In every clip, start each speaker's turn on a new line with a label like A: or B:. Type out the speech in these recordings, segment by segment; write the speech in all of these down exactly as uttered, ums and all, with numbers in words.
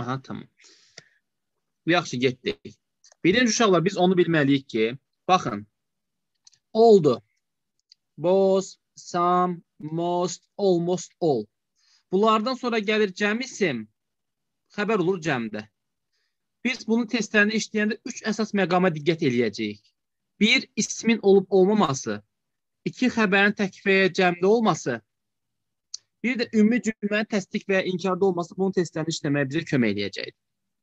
A: Aha, tamam. Yaxşı, getdik. Birinci uşaqlar, biz onu bilməliyik ki, baxın, oldu. Was, some, most, almost all. Bunlardan sonra gəlir cəm isim, xəbər olur cəmdə. Biz bunun testlərini işləyəndə üç əsas məqama diqqət eləyəcəyik. Bir, ismin olub olmaması. İki, xəbərin tək və ya cəmdə olması. Bir də ümumi cümlənin təsdiq və ya inkarda olması bunun testlərini işləməyə bizə kömək eləyəcəkdir.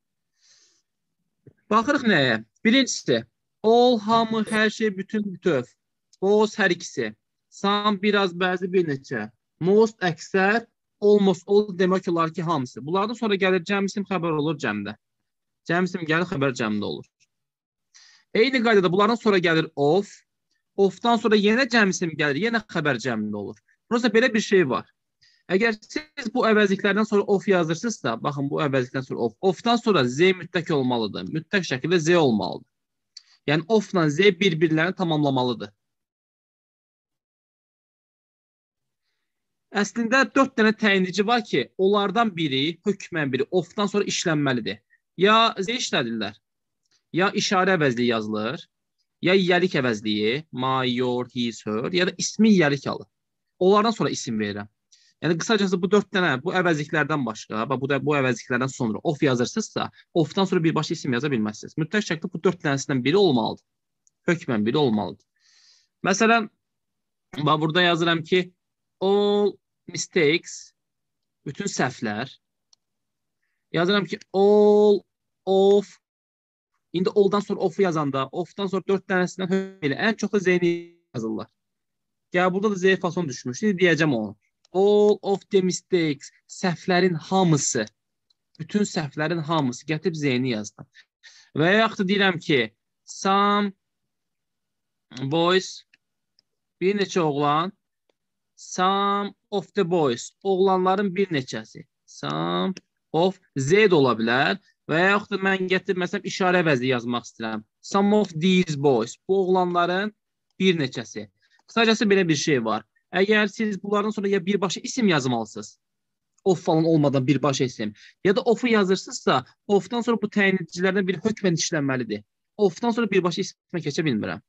A: Baxırıq nəyə? Birincisi, all, hamı, hər şey, bütün, bütöv. Was, hər ikisi. Some, biraz, bəzi, bir neçə. Most, əksər. Almost all demək olar ki, hamısı. Bunlardan sonra gəlir cəm isim, xəbər olur cəmdə. Cəm isim gəlir, xəbər cəmdə olur. Eyni qaydada bunlardan sonra gəlir of. Ofdan sonra yenə cəm isim gəlir, yenə xəbər cəmdə olur. Burası belə bir şey var. Əgər siz bu əvəzliklərdən sonra of yazırsınızsa, baxın bu əvəzlikdən sonra of. Ofdan sonra z mütləq olmalıdır. Mütləq şəkildə z olmalıdır. Yəni ofla z bir-birlərini tamamlamalıdır. Əslində dörd dənə təyinici var ki, onlardan biri, hökmən biri ofdan sonra işlənməlidir. Ya z işlədirlər, ya işarə əvəzliyi yazılır, ya yiyəlik əvəzliyi, my, your, his, her, ya da ismi yiyəlik alır. Onlardan sonra isim verirəm. Yəni qısacası bu dörd dənə bu əvəzliklərdən başqa, bu da bu əvəzliklərdən sonra of yazırsınızsa, ofdan sonra birbaşa isim yaza bilməzsiniz. Mütləq şəkildə bu dörd dənəsindən biri olmalıdır. Hökmən biri olmalıdır. Məsələn, burada yazıram ki, all mistakes, bütün səhvlər. Yazıram ki, all of, indi all'dan sonra of'u yazanda, of'dan sonra dörd dənəsindən hökmən ən çox da z'ni yazırlar. Gəl, burada da z fason düşmüş. Şimdi deyəcəm onu. All of the mistakes, səhvlərin hamısı, bütün səhvlərin hamısı, gətirib z'ni yazdım. Və yaxud da deyirəm ki, some boys, bir neçə oğlan, some of the boys, oğlanların bir neçəsi, some of z də ola bilər və yaxud da mən gətirib, məsələn, işarə əvəzli yazmaq istəyirəm. Some of these boys, bu oğlanların bir neçəsi. Qısacası belə bir şey var. Əgər siz bunlardan sonra ya birbaşa isim yazmalısınız, of falan olmadan birbaşa isim, ya da of'u yazırsınızsa, of'dan sonra bu təyinicilərdən biri hökmən işlənməlidir. Of'dan sonra birbaşa ismə keçə bilmirəm.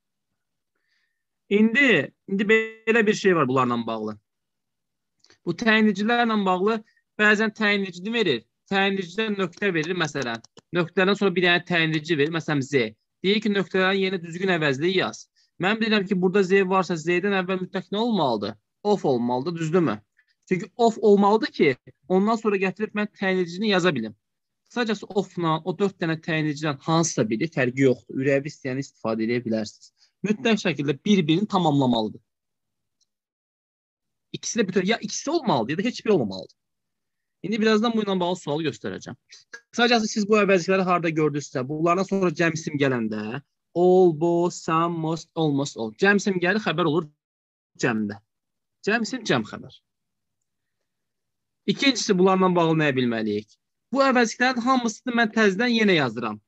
A: İndi, indi belə bir şey var bunlarla bağlı. Bu təyinicilərlə bağlı bəzən təyinici verir, təyinicidən nöqtə verir, məsələn, nöqtədən sonra bir dənə təyinici verir, məsələn, z. Deyir ki, nöqtələrin yeni düzgün əvəzliyi yaz. Mən bilirəm ki, burada z varsa, z'dən əvvəl mütləq nə olmalıdır? Of olmalıdır, düzdürmü? Çünki of olmalıdır ki, ondan sonra gətirib mən təyinicini yaza bilim. Sadəcə ofla o dörd dənə təyinicidən hansısa biri fərqi yoxdur. Ürəvi istəyəni istifadə edə bilərsiniz. Mütləq şəkildə bir-birini tamamlamalıdır. İkisi də bütün, ya ikisi olmalıdır, ya da heç biri olmamalıdır. İndi birazdan bu ilə bağlı sualı göstərəcəm. Sadəcə siz bu əvəzlikləri harada gördünüzsə, bunlardan sonra cəm isim gələndə, all, both, some, most, almost all. Cəm isim gəlir, xəbər olur cəmdə. Cəm isim, cəm xəbər. İkincisi, bunlarla bağlı nəyə bilməliyik? Bu əvəzliklərin hamısını mən təzdən yenə yazıram.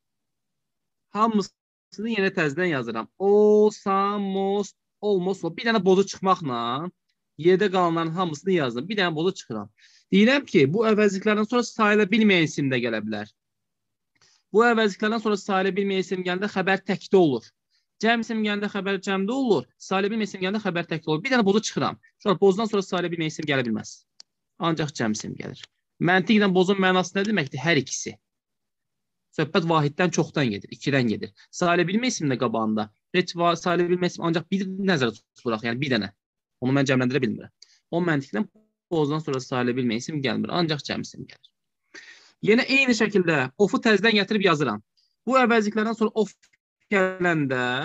A: Hamısını yenə təzdən yazıram. All, some, most, almost all. Bir dənə bozu çıxmaqla yerdə qalanların hamısını yazdım. Bir dənə bozu çıxıram. Deyirəm ki, bu əvəzliklərdən sonra sayıla bilməyən isim də gələ bilər. Bu əvəzliklərdən sonra sayıla bilməyən isim gəndə xəbər təkdə olur. Cəm isim gəndə xəbər cəmdə olur. Sayıla bilməyən isim gəndə xəbər təkdə olur. Bir dənə bozu çıxıram. Sonra bozdan sonra sayıla bilməyən isim gələ bilməz. Ancaq cəm isim gəlir. Məntiqlə bozun mənası nə deməkdir? Hər ikisi. Söhbət vahiddən çoxdan gedir, ikidən gedir. Sayıla bilməyən isim də qabağında. Heç sayıla bilməyən isim ancaq bir nəzərə tutulaq, yəni bir dənə. Onu mən cəmləndirə bilmirəm. O məntiqdən bozdan sonra sayıla bilməyən isim gəlmir, ancaq cəm isim gəlir. Yenə eyni şəkildə of'u təzdən gətirib yazıram. Bu əvəzliklərdən sonra of gələndə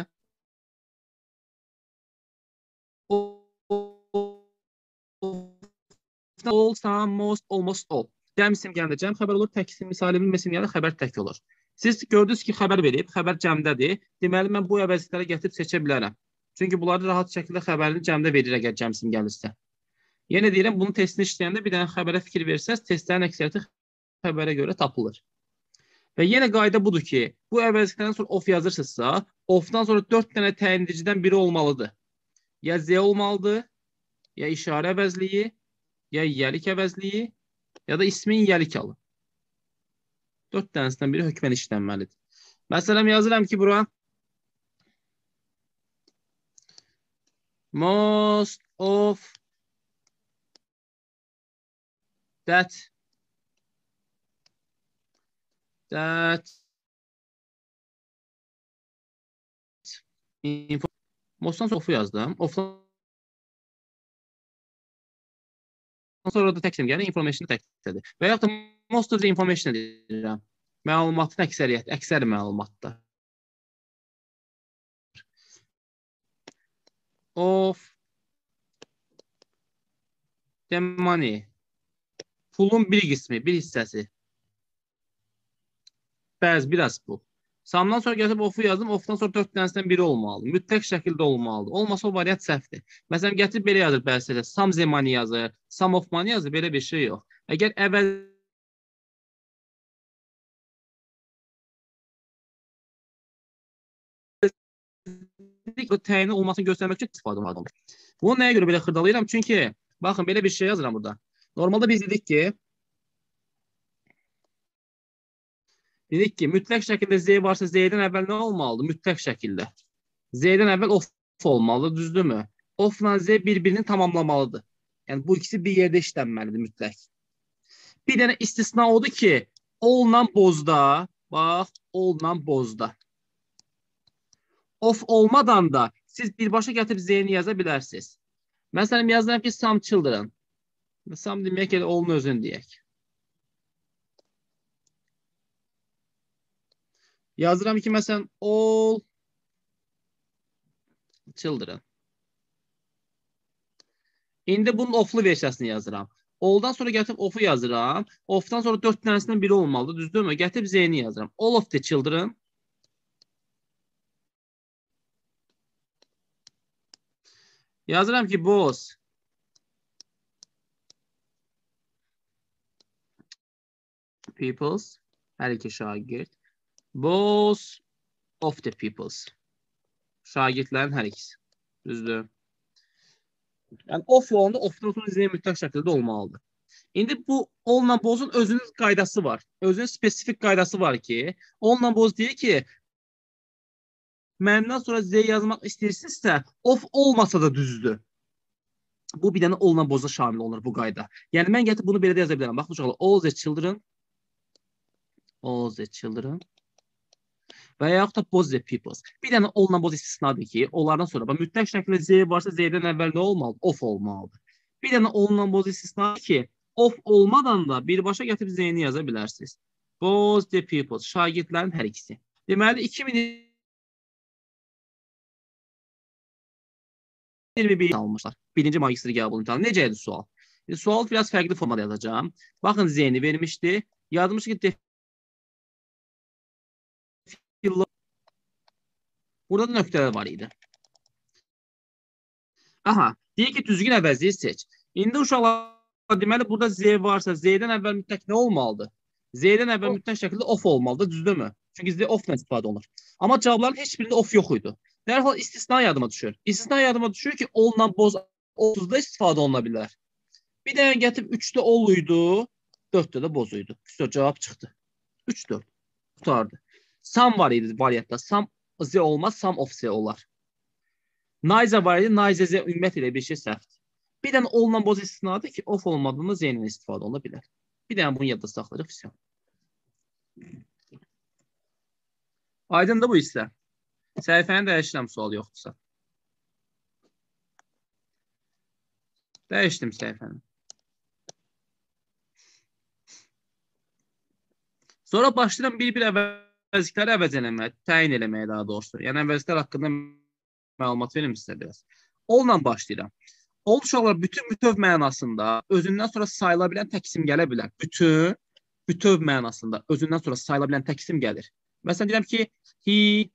A: all, some, most, almost all. Cəm isim gəndə cəm xəbər olur, tək isim, sayıla bilməyən isim gəndə xəbər tək olur. Siz gördünüz ki, xəbər verib, xəbər cəmdədir. Deməli, mən bu əvəzlikləri gətirib seçə bilərəm. Çünki bunları rahat şəkildə xəbərini cəmdə verir, əgər cəm isim gəlirsə. Yenə deyirəm, bunun testini işləyəndə bir dənə xəbərə fikir versəz, testlərin əksəriyyəti xəbərə görə tapılır. Və yenə qayda budur ki, bu əvəzliklərdən sonra of yazırsınızsa, ofdan sonra dörd dənə təyinləyicidən biri olmalıdır. Ya z olmalıdır, ya işarə əvəzliyi, ya yiyəlik əvəzliyi, ya da ismin yiyəlik alır. dörd dənəsindən biri hökmən işlənməlidir. Məsələn, yazıram ki, bura most of that that info mostdan sonra of'u yazdım. Of'dan sonra da teksim gəlir, information tekstledi. Və yaxud da most of the information edirəm. Məlumatın əksəriyyət, əksər məlumatda. Of the money. Pulun bir qismi, bir hissəsi. Bəzi, biraz pul. Samdan sonra gətirib of'u yazdım. Of'dan sonra dörd dənəsindən biri olmalı. Mütləq şəkildə olmalıdır. Olmasa o variant səhvdir. Məsələn, gətirib belə yazır bəzilə. Some the money yazır, some of money yazır. Belə bir şey yox. Əgər əvvəl təyini olmasını göstərmək üçün istifadə olmalıdır. Bunu nəyə görə belə xırdalayıram? Çünki, baxın, belə bir şey yazıram burada. Normalda biz dedik ki, dedik ki, mütləq şəkildə Z varsa Z'dən əvvəl nə olmalıdır? Mütləq şəkildə. Z'dən əvvəl of olmalıdır, düzdürmü? Ofla Z bir-birini tamamlamalıdır. Yəni, bu ikisi bir yerdə işlənməlidir mütləq. Bir dənə istisna odur ki, olla bozda, bax, olla bozda. Of olmadan da siz birbaşa gətirib Z'ni yaza bilərsiniz. Məsələn, yazıram ki, some children. Some demək ki, olun özünü deyək. Yazıram ki, məsələn, all children. İndi bunun of'lu versiyasını yazıram. All'dan sonra gətirib of'u yazıram. Of'dan sonra dörd dənəsindən biri olmalıdır, düzdürmü? Gətirib Z'ni yazıram. All of the children. Yazıram ki, both peoples, hər iki şagird. Both of the peoples. Şagirdlərin hər ikisi. Düzdür. Yəni, of yolunda of'dan sonra Z mütləq şəkildə olmalıdır. İndi bu onunla bozun özünün qaydası var. Özünün spesifik qaydası var ki, onunla boz deyir ki, mənimdən sonra Z yazmaq istəyirsinizsə, of olmasa da düzdür. Bu bir dənə onunla boza şamil olur bu qayda. Yəni, mən gətirib bunu belə də yaza bilərəm. Bax, uşaqlar, all the children, all the children və yaxud da both the peoples. Bir dənə onunla boz istisnadır ki, onlardan sonra mütləq şəkildə Z varsa Z'dən əvvəl nə olmalıdır? Of olmalıdır. Bir dənə onunla boz istisnadır ki, of olmadan da birbaşa gətirib Z'ni yaza bilərsiniz. Both the peoples, şagirdlərin hər ikisi. Deməli, iki min iyirmi bir almışlar. Birinci magistri qəbul imtahanı. Necə idi sual? E, sual biraz fərqli formada yazacağım. Baxın, Z'ni vermişdi. Yazmış ki, burada da nöqtələr var idi. Aha, deyir ki, düzgün əvəzliyi seç. İndi uşaqlar, deməli, burada Z varsa, Z'dən əvvəl mütləq nə olmalıdır? Z'dən əvvəl mütləq şəkildə of olmalıdır, düzdürmü? Çünki Z ofla istifadə olunur. Amma cavabların heç birində of yox idi. Dərhal istisna yadıma düşür. İstisna yadıma düşür ki, onunla boz otuzda istifadə oluna bilər. Bir dənə gətirib üçdə ol idi, dörddə də boz idi. üç cavab çıxdı. üç dörd. Qutardı. Sam var idi variantda. Sam Z olmaz, some of Z olar. Neither var idi, neither Z ümumiyyət ilə bir şey səhvdir. Bir dənə onunla boz istisnadır ki, of olmadığında Z-nin istifadə oluna bilər. Bir dənə bunu yadda saxlayırıq. Aydındır bu hissə. Səhifəni dəyişirəm, sual yoxdursa. Dəyişdim səhifəni. Sonra başlayıram bir-bir əvəzlikləri əvəz eləməyə, təyin eləməyə daha doğrusu. Yəni, əvəzliklər haqqında məlumat verim sizə biraz. Onunla başlayıram. Ol uşaqlar bütün bütöv mənasında özündən sonra sayıla bilən təqsim gələ bilər. Bütün, bütöv mənasında özündən sonra sayıla bilən təqsim gəlir. Məsələn, deyirəm ki, he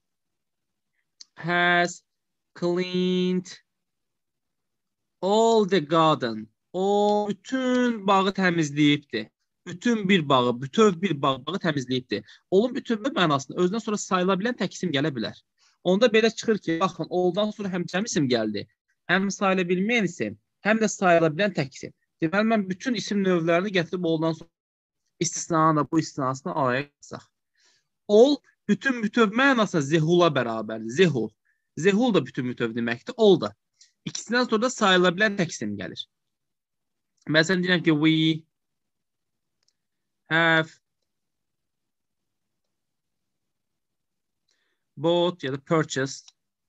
A: has cleaned all the garden. O bütün bağı təmizləyibdir. Bütün bir bağı, bütöv bir bağı, bağı təmizləyibdir. Olun bütöv mənasında özündən sonra sayıla bilən təqsim gələ bilər. Onda belə çıxır ki, baxın, oldan sonra həm cəm isim gəldi, həm sayıla bilməyən isim, həm də sayıla bilən tək isim. Deməli, mən bütün isim növlərini gətirib oldan sonra İstisnanı da bu istisnasını araya qısaq. All bütün bütöv mənasına zehula bərabərdir. Zehul. Zehul da bütün bütöv deməkdir. All da. İkisindən sonra da sayıla bilən təksim gəlir. Məsələn, deyirəm ki, we have bought ya da purchased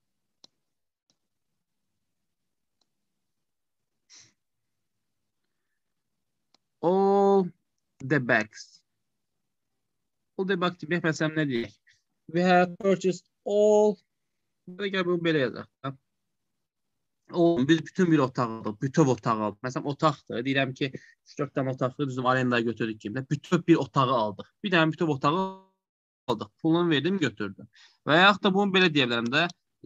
A: all the bags. All the bags demək məsələn nə deyək? We have purchased all. Burada gəl bu belə yazaq. O, biz bütün bir otağı aldıq, bütöv otağı aldıq. Məsələn, otaqdır. Deyirəm ki, üç dörd dənə otaqdır, bizim arendaya götürdük kimi. Bütöv bir otağı aldıq. Bir dənə bütöv otağı aldıq. Pulunu verdim, götürdüm. Və yaxud da bunu belə deyə bilərəm də,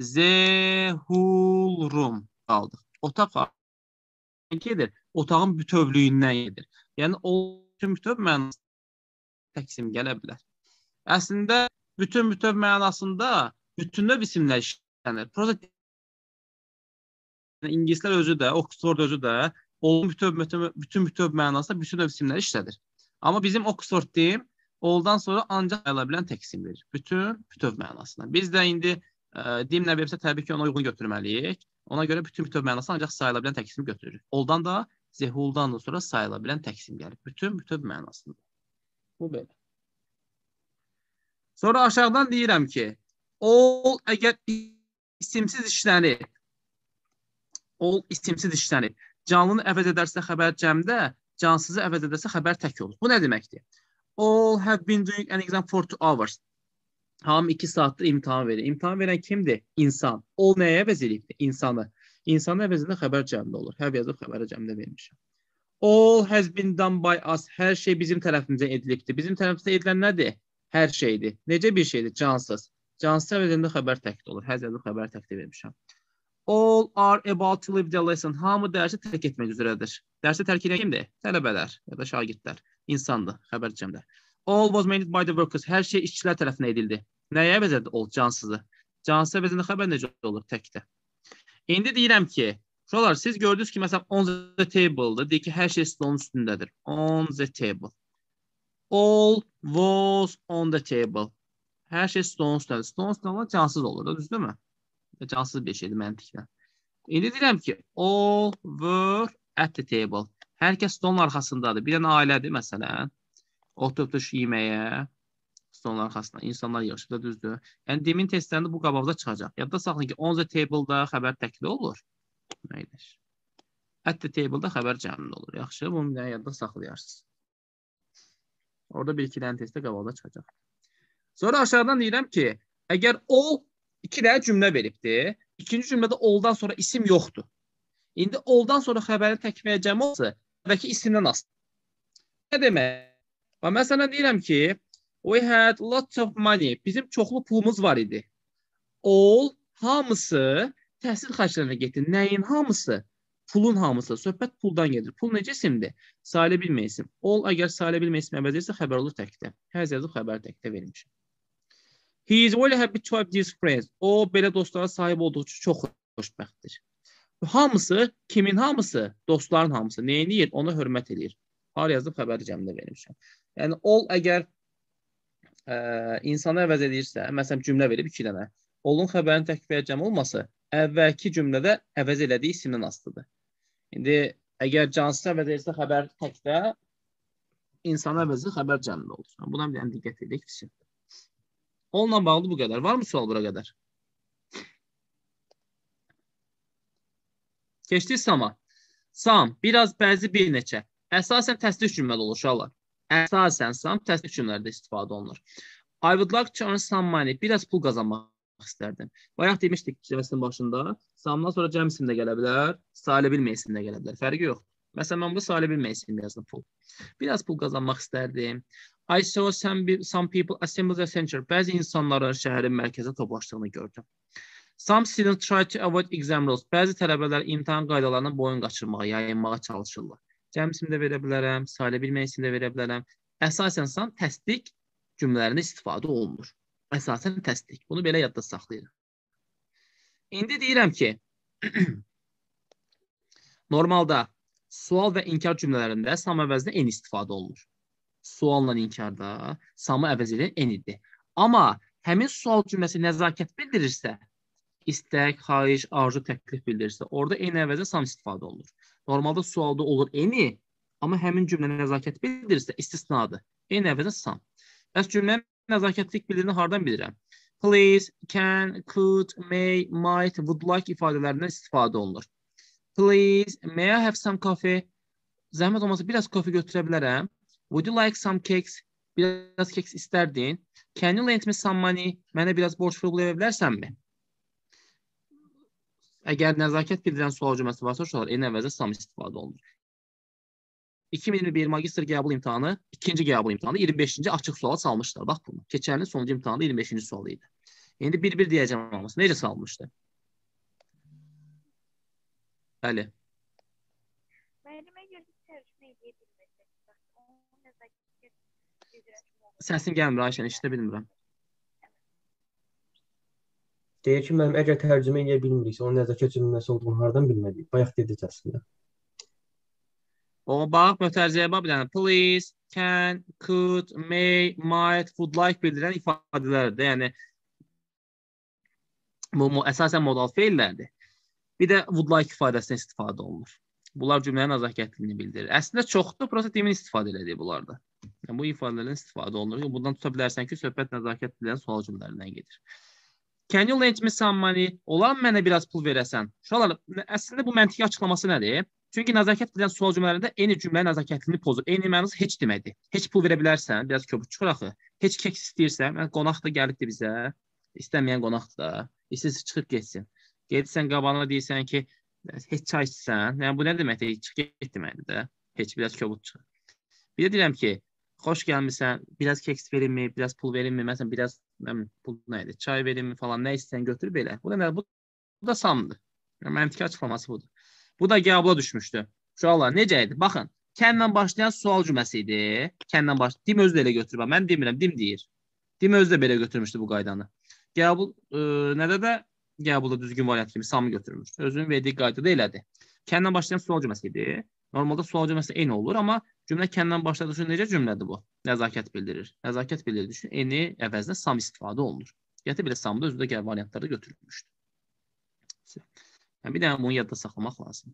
A: zehulrum aldıq. Otaq gedir, otağın bütövlüyündən gedir. Yəni, o bütün bütöv mənasında təksim gələ bilər. Əslində, bütün bütöv mənasında bütünlöv isimlər işlənir. Proza İngilislər özü də, Oxford özü də olun bütöv, bütün bütöv mənasında bütün növ isimləri işlədir. Amma bizim Oxford deyim, oldan sonra ancaq sayıla bilən təksim verir. Bütün bütöv mənasında. Biz də indi e, deyimlə verirsə təbii ki, ona uyğun götürməliyik. Ona görə bütün bütöv mənasında ancaq sayıla bilən təksim götürür. Oldan da, zehuldan da sonra sayıla bilən təksim gəlir. Bütün bütöv mənasında. Bu belə. Sonra aşağıdan deyirəm ki, all əgər isimsiz işlənir, all isimsiz işlənir. Canlını əvəz edərsə xəbər cəmdə, cansızı əvəz edərsə xəbər tək olur. Bu nə deməkdir? All have been doing an exam for two hours. Hamı iki saatdır imtahan verir. İmtahan verən kimdir? İnsan. All nəyə əvəz edibdir? İnsanı. İnsanın əvəzində xəbər cəmdə olur. Həv yazıb xəbəri cəmdə vermişəm. All has been done by us. Hər şey bizim tərəfimizə edilibdir. Bizim tərəfimizə edilən nədir? Hər şeydir. Necə bir şeydir? Cansız. Cansız əvəzində xəbər təkdə olur. Həz yazıb xəbər təkdə vermişəm. All are about to leave the lesson. Hamı dərsi tərk etmək üzrədir. Dərsi tərk edən kimdir? Tələbələr ya da şagirdlər. İnsandır, xəbər cəmdə. All was made by the workers. Hər şey işçilər tərəfinə edildi. Nəyə əvəz edir? All, cansızı. Cansız əvəzində xəbər necə olur? Təkdə. İndi deyirəm ki, şuralar, siz gördünüz ki, məsələn, on the table-dır. Deyir ki, hər şey stolun üstündədir. On the table. All was on the table. Hər şey stolun üstündədir. Stolun üstündə cansız olur da, düzdür mü? Cansız bir şeydir məntiqlə. İndi deyirəm ki, all were at the table. Hər kəs stolun arxasındadır. Bir dənə ailədir, məsələn. Oturtuş yeməyə, stolun arxasında. İnsanlar yığışıb da düzdür. Yəni, demin testlərində bu qabaqda çıxacaq. Yadda saxlayın ki, on the table-da xəbər təkli olur. Neydir? At the table-da xəbər cəmli olur. Yaxşı, bunu bir dənə yadda saxlayarsınız. Orada bir iki dənə testdə qabaqda çıxacaq. Sonra aşağıdan deyirəm ki, əgər all İki dənə cümlə veribdir. İkinci cümlədə oldan sonra isim yoxdur. İndi oldan sonra xəbərin təkməyə cəm olsa, əvvəlki isimdən asılır. Nə demək? Məsələn, deyirəm ki, we had lots of money. Bizim çoxlu pulumuz var idi. All, hamısı təhsil xərclərinə getdi. Nəyin hamısı? Pulun hamısı. Söhbət puldan gedir. Pul necə isimdir? Sayıla bilmə isim. All, əgər sayıla bilmə isim əvəz edirsə, xəbər olur təkdə. Həz yazıb xəbər təkdə verilmişim. He is really happy to have these friends. O, belə dostlara sahib olduğu üçün çox xoşbəxtdir. Hamısı, kimin hamısı? Dostların hamısı. Neyi deyir? Ona hörmət edir. Har yazıb xəbəri cəmdə vermişəm. Yəni, all əgər ə, insanı əvəz edirsə, məsələn, cümlə verib iki dənə. All'un xəbərin təkviyə cəm olması, əvvəlki cümlədə əvəz elədiyi isimdən asılıdır. İndi, əgər cansız əvəz edirsə xəbər təkdə, insanı əvəzi xəbər cəmdə olur. Buna bir dənə diqqət edək. Onunla bağlı bu qədər. Var mı sual bura qədər? Keçdik Sam'a. Sam, biraz bəzi bir neçə. Əsasən təsdiq cümlədə olur, uşaqlar. Əsasən Sam təsdiq cümlələrdə istifadə olunur. I would like to earn some money. Biraz pul qazanmaq istərdim. Bayaq demişdik cəməsinin başında. Sam'dan sonra cəm isim də gələ bilər, sayıla bilmə isim də gələ bilər. Fərqi yox. Məsələn, mən burada sayıla bilmə isim yazdım pul. Biraz pul qazanmaq istərdim. I saw some, some people assemble the center. Bəzi insanların şəhərin mərkəzə toplaşdığını gördüm. Some students try to avoid exam rules. Bəzi tələbələr imtahan qaydalarına boyun qaçırmağa, yayınmağa çalışırlar. Cəm isim də verə bilərəm, sayıla bilmə isim də verə bilərəm. Əsasən sam təsdiq cümlələrində istifadə olunur. Əsasən təsdiq. Bunu belə yadda saxlayın. İndi deyirəm ki, normalda sual və inkar cümlələrində sam əvəzinə en istifadə olunur. Sualla inkarda samı əvəz edən enidir. Amma həmin sual cümləsi nəzakət bildirirsə, istək, xahiş, arzu, təklif bildirirsə, orada eni əvəzə sam istifadə olunur. Normalda sualda olur eni, amma həmin cümlə nəzakət bildirirsə, istisnadır. Eni əvəzə sam. Bəs cümlənin nəzakətlik bildirini hardan bilirəm? Please, can, could, may, might, would like ifadələrindən istifadə olunur. Please, may I have some coffee? Zəhmət olmasa biraz kofe götürə bilərəm. Would you like some cakes? Biraz keks istərdin. Can you lend me some money? Mənə biraz borc pul verə bilərsənmi? Əgər nəzakət bildirən sual cümləsi varsa, uşaqlar eni əvəzə sam istifadə olunur. iki min iyirmi bir magistr qəbul imtahanı, ikinci qəbul imtahanı iyirmi beşinci açıq suala salmışlar. Bax bunu. Keçən ilin sonuncu imtahanı iyirmi beşinci sualı idi. İndi bir-bir deyəcəm olması. Necə salmışdı? Bəli. Səsin gəlmir, Ayşən, işdə bilmirəm.
B: Deyir ki, mənim əgər tərcümə edə bilmiriksə, onun nəzakət cümləsi olduğunu hardan bilməliyik? Bayaq dedik əslində.
A: O, bax, mötərizəyə bax bir dənə. Please, can, could, may, might, would like bildirən ifadələrdir. Yəni, bu əsasən modal feillərdir. Bir də would like ifadəsindən istifadə olunur. Bunlar cümlənin nəzakətliyini bildirir. Əslində çoxdur, prosta demin istifadə edilir bunlarda. Yəni, bu ifadələrdən istifadə olunur. Bundan tuta bilərsən ki, söhbət nəzakət bildirən sual cümlələrindən gedir. Can you lend me some money? Olar mı mənə biraz pul verəsən? Uşaqlar, əslində bu məntiqi açıqlaması nədir? Çünki nəzakət bildirən sual cümlələrində eyni cümlənin nəzakətliyini pozur. Eyni mənası heç deməkdir. Heç pul verə bilərsən, biraz köpük çıxır axı. Heç keks istəyirsən, qonaq da gəlibdir bizə. İstəməyən qonaqdır da. İstəyirsə çıxıb getsin. Getsən qabağına deyirsən ki, heç çay içsən. Yəni bu nə deməkdir? Çıx get deməkdir də. Heç biraz köpük çıxır. Bir də deyirəm ki, xoş gəlmisən, biraz keks verinmi, biraz pul verinmi, məsələn, biraz pul nə idi, çay verinmi falan, nə istəyən götür belə. Bu da, bu, bu da samdır. Yəni, məntiqi açıqlaması budur. Bu da qəbula düşmüşdü. Uşaqlar, necə idi? Baxın, kənlə başlayan sual cümləsi idi. Kənlə başlayan, dim özü də elə götürür. Mən demirəm, dim deyir. Dim özü də belə götürmüşdü bu qaydanı. Qəbul, e, nədə də qəbulda düzgün variant kimi samı götürmüş. Özünün verdiyi qaydada elədi. Kənlə başlayan sual cümləsi idi. Normalda sual cümləsi eyni olur, amma cümlə kəndən başladığı üçün necə cümlədir bu? Nəzakət bildirir. Nəzakət bildirdiyi üçün eni əvəzinə sam istifadə olunur. Gətir belə samda özü də gəl variantlarda götürülmüşdür. Yəni, bir dənə bunu yadda saxlamaq lazım.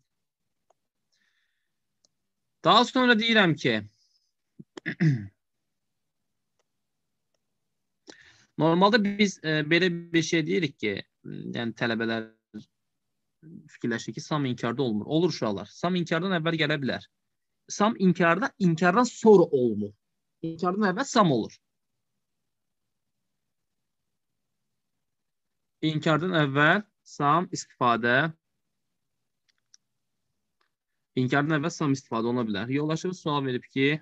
A: Daha sonra deyirəm ki, normalda biz e, belə bir şey deyirik ki, yəni tələbələr fikirləşir ki, sam inkarda olmur. Olur uşaqlar. Sam inkardan əvvəl gələ bilər. Sam inkarda, inkardan sonra olmur. İnkardan əvvəl sam olur. İnkardan əvvəl sam istifadə İnkardan əvvəl sam istifadə oluna bilər. Yoldaşımız sual verib ki,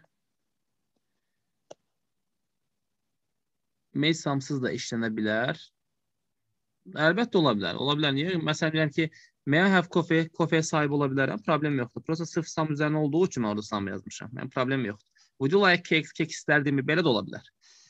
A: may samsız da işlənə bilər. Əlbəttə ola bilər. Ola bilər. Niyə? Məsələn, deyirəm ki, may I have coffee? Kofeyə sahib ola bilərəm. Problem yoxdur. Prosta sırf sam üzərində olduğu üçün orada sam yazmışam. Yəni, problem yoxdur. Would you like cake? Kek istərdimi? Belə də ola bilər.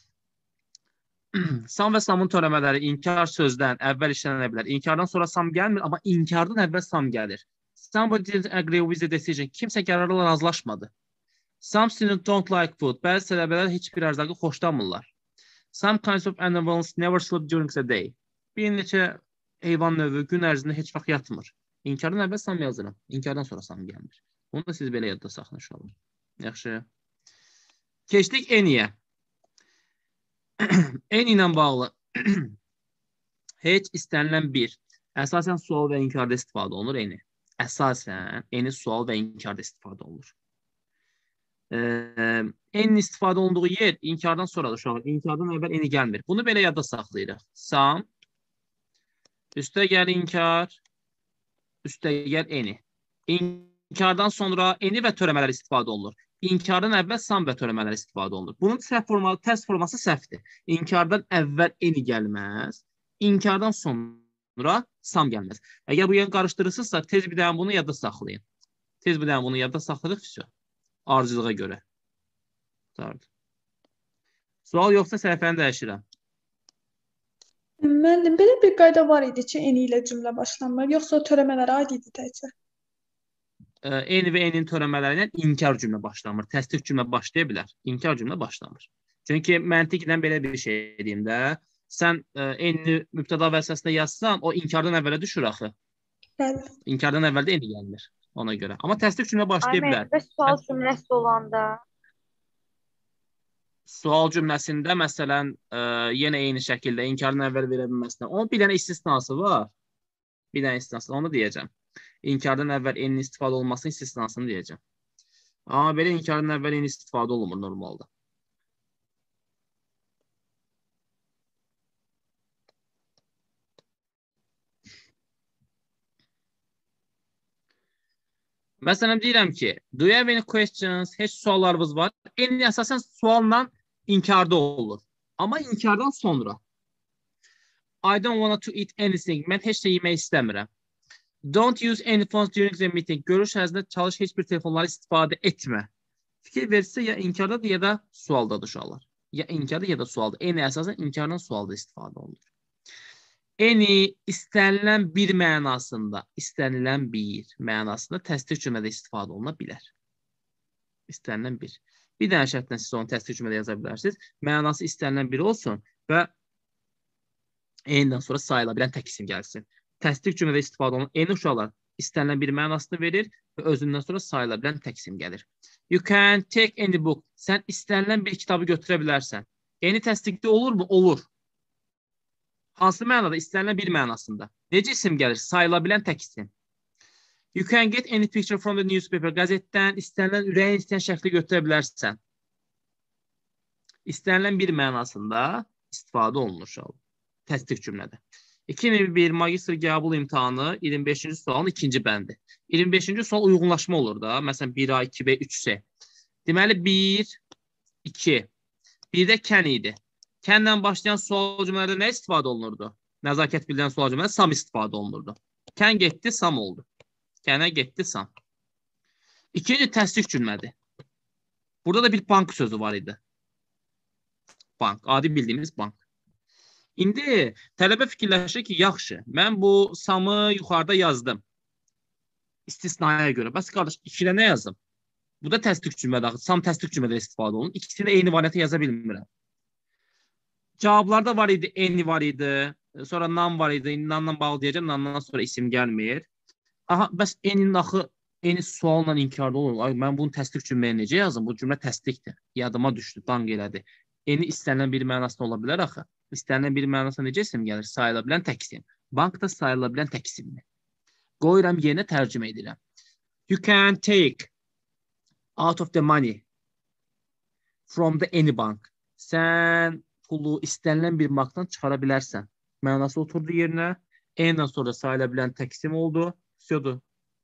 A: Sam və samın törəmələri inkar sözdən əvvəl işlənə bilər. İnkardan sonra sam gəlmir, amma inkardan əvvəl sam gəlir. Somebody didn't agree with the decision. Kimsə qərarla razılaşmadı. Some students don't like food. Bəzi tələbələr heç bir ərzaqı xoşlamırlar. Some kinds of animals never sleep during the day. Bir neçə heyvan növü gün ərzində heç vaxt yatmır. İnkardan əvvəl sam yazıram. İnkardan sonra sam gəlmir. Bunu da siz belə yadda saxlayın. Yaxşı. Keçdik eniyə. Eni ilə bağlı heç istənilən bir. Əsasən sual və inkarda istifadə olunur eni. Əsasən eni sual və inkarda istifadə olunur. Ee, enin istifadə olunduğu yer inkardan sonradır uşaqlar. İnkardan əvvəl eni gəlmir. Bunu belə yadda saxlayırıq. Sam, üstə gəl inkar, üstə gəl eni. İnkardan sonra eni və törəmələr istifadə olunur. İnkardan əvvəl sam və törəmələr istifadə olunur. Bunun səhv forması, tərs forması səhvdir. İnkardan əvvəl eni gəlməz. İnkardan sonra sam gəlməz. Əgər bu yer qarışdırırsınızsa, tez bir dənə bunu yadda saxlayın. Tez bir dənə bunu yadda saxlayırıq. Arzulığa görə. Sual yoxsa səhifəni dəyişirəm.
C: Müəllim, belə bir qayda var idi ki, eni ilə cümlə başlanmır, yoxsa törəmələrə aid idi təkcə?
A: N və N-in törəmələri ilə inkar cümlə başlamır. Təsdiq cümlə başlaya bilər. İnkar cümlə başlamır. Çünki məntiqdən belə bir şey deyim də, sən N-ni mübtəda vəzifəsində yazsan, o inkardan əvvələ düşür axı.
C: Bəli.
A: İnkardan əvvəldə N gəlmir ona görə. Amma təsdiq cümlə başlaya
C: Ay
A: bilər.
C: müəllim, sual cümləsi olanda.
A: Sual cümləsində məsələn ə, yenə eyni şəkildə inkardan əvvəl verə bilməsinə. Onun bir dənə istisnası var. Bir dənə istisnası, onu deyəcəm. İnkardan əvvəl N-in istifadə olmasının istisnasını deyəcəm. Amma belə inkardan əvvəl N istifadə olunmur normalda. Məsələn, deyirəm ki, do you have any questions? Heç suallarınız var. N əsasən sualla inkarda olur. Amma inkardan sonra. I don't want to eat anything. Mən heç də yemək istəmirəm. Don't use any phones during the meeting. Görüş ərzində çalış, heç bir telefonları istifadə etmə. Fikir verirsə ya inkardadır ya da sualdadır uşaqlar. Ya inkarda ya da sualda. N əsasən inkardan sualda istifadə olunur. N-i istənilən bir mənasında, istənilən bir mənasında təsdiq cümlədə istifadə oluna bilər. İstənilən bir. Bir dənə şərtlə siz onu təsdiq cümlədə yaza bilərsiniz. Mənası istənilən bir olsun və N-dən sonra sayıla bilən tək isim gəlsin. Təsdiq cümlədə istifadə olunan N uşaqlar istənilən bir mənasını verir və özündən sonra sayıla bilən tək isim gəlir. You can take any book. Sən istənilən bir kitabı götürə bilərsən. N-i təsdiqdə olur mu? Olur. Hansı mənada? İstənilən bir mənasında. Necə isim gəlir? Sayıla bilən tək isim. You can get any picture from the newspaper. Qəzetdən istənilən, ürəyin istəyən şəkli götürə bilərsən. İstənilən bir mənasında istifadə olunur uşaqlar. Təsdiq cümlədə. iki min bir magistr qəbul imtahanı iyirmi beşinci sualın ikinci bəndi. iyirmi beşinci sual uyğunlaşma olur da. Məsələn, bir A, iki B, üç C. Deməli, bir, iki. Bir də kən idi. Kənlə başlayan sual cümlələrdə nə istifadə olunurdu? Nəzakət bildirən sual cümlələrdə sam istifadə olunurdu. Kən getdi, sam oldu. Kənə getdi, sam. İkinci təsdiq cümlədir. Burada da bir bank sözü var idi. Bank, adi bildiyimiz bank. İndi tələbə fikirləşir ki, yaxşı, mən bu samı yuxarıda yazdım. İstisnaya görə. Bəs qardaş, ikidə nə yazdım? Bu da təsdiq cümlədə, sam təsdiq cümlədə istifadə olunur. İkisini eyni variantı yaza bilmirəm. Cavablarda var idi, N var idi, sonra nan var idi, nanla bağlı deyəcəm, nandan sonra isim gəlmir. Aha, bəs N-in axı, N sualla inkarda olur. Ay, mən bunu təsdiq cümləyə necə yazım? Bu cümlə təsdiqdir. Yadıma düşdü, danq elədi. N-i istənilən bir mənasında ola bilər axı. İstənilən bir mənasında necə isim gəlir? Sayıla bilən tək isim. Bankda sayıla bilən tək isimdir. Qoyuram yerinə tərcümə edirəm. You can take out of the money from the any bank. Sən pulu istənilən bir bankdan çıxara bilərsən. Mənası oturdu yerinə. N-dən sonra sayıla bilən tək isim oldu. Sözdür.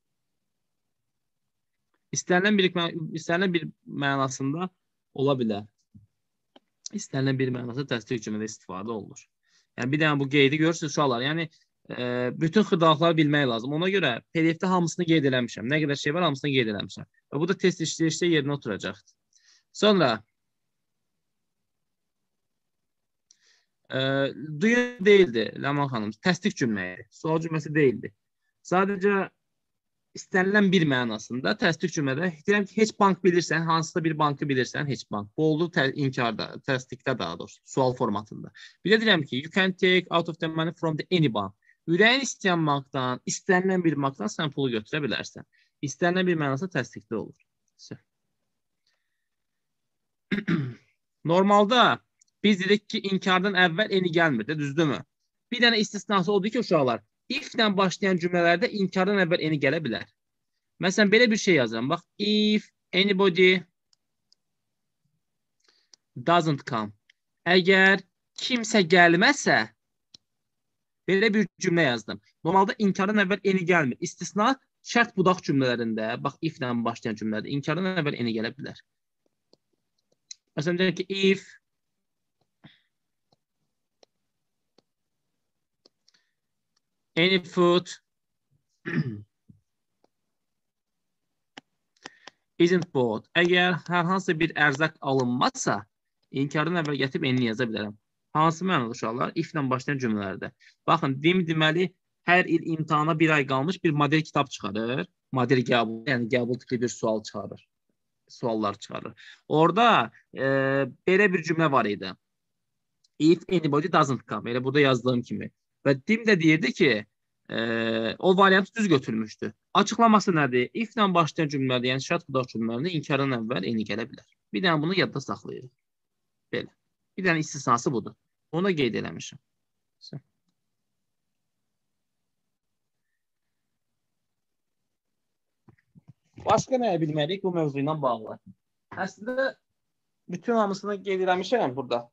A: İstənilən bir, istənilən bir mənasında ola bilər. İstənilən bir mənası təsdiq cümlədə istifadə olunur. Yəni, bir dənə bu qeydi görürsünüz uşaqlar. Yəni, e, bütün xırdalıqları bilmək lazım. Ona görə P D F-də hamısını qeyd eləmişəm. Nə qədər şey var, hamısını qeyd eləmişəm. Və bu da test işləyişdə yerinə oturacaqdır. Sonra, e, duyun deyildi, Ləman xanım. Təsdiq cümləyi. Sual cümləsi deyildi. Sadəcə istənilən bir mənasında təsdiq cümlədə deyirəm ki, heç bank bilirsən, hansısa bir bankı bilirsən, heç bank. Bu oldu inkarda, təsdiqdə daha doğrusu, sual formatında. Bir də deyirəm ki, you can take out of the money from the any bank. Ürəyin istəyən bankdan, istənilən bir bankdan sən pulu götürə bilərsən. İstənilən bir mənası təsdiqdə olur. Normalda biz dedik ki, inkardan əvvəl eni gəlmir, düzdürmü? Bir dənə istisnası oldu ki, uşaqlar, if-lə başlayan cümlələrdə inkardan əvvəl eni gələ bilər. Məsələn, belə bir şey yazıram. Bax, if anybody doesn't come. Əgər kimsə gəlməsə, belə bir cümlə yazdım. Normalda inkardan əvvəl eni gəlmir. İstisna şərt budaq cümlələrində, bax, if-lə başlayan cümlələrdə inkardan əvvəl eni gələ bilər. Məsələn, deyək ki, if any food isn't bought. Əgər hər hansı bir ərzaq alınmazsa, inkardan əvvəl gətirib enini yaza bilərəm. Hansı mənada uşaqlar? If-lə başlayan cümlələrdə. Baxın, dim deməli, hər il imtahana bir ay qalmış bir model kitab çıxarır. Model qəbul, yəni qəbul tipli bir sual çıxarır. Suallar çıxarır. Orada e, belə bir cümlə var idi. If anybody doesn't come. Elə burada yazdığım kimi. Və Dim də deyirdi ki, e, o variantı düz götürmüşdü. Açıqlaması nədir? If ilə başlayan cümlədə, yəni şərt xudaq cümlələrində inkardan əvvəl eni gələ bilər. Bir dənə bunu yadda saxlayırıq. Belə. Bir dənə istisnası budur. Onu da qeyd eləmişim. Başqa nəyə bilməliyik bu mövzu ilə bağlı? Əslində, bütün hamısını qeyd eləmişəm burada.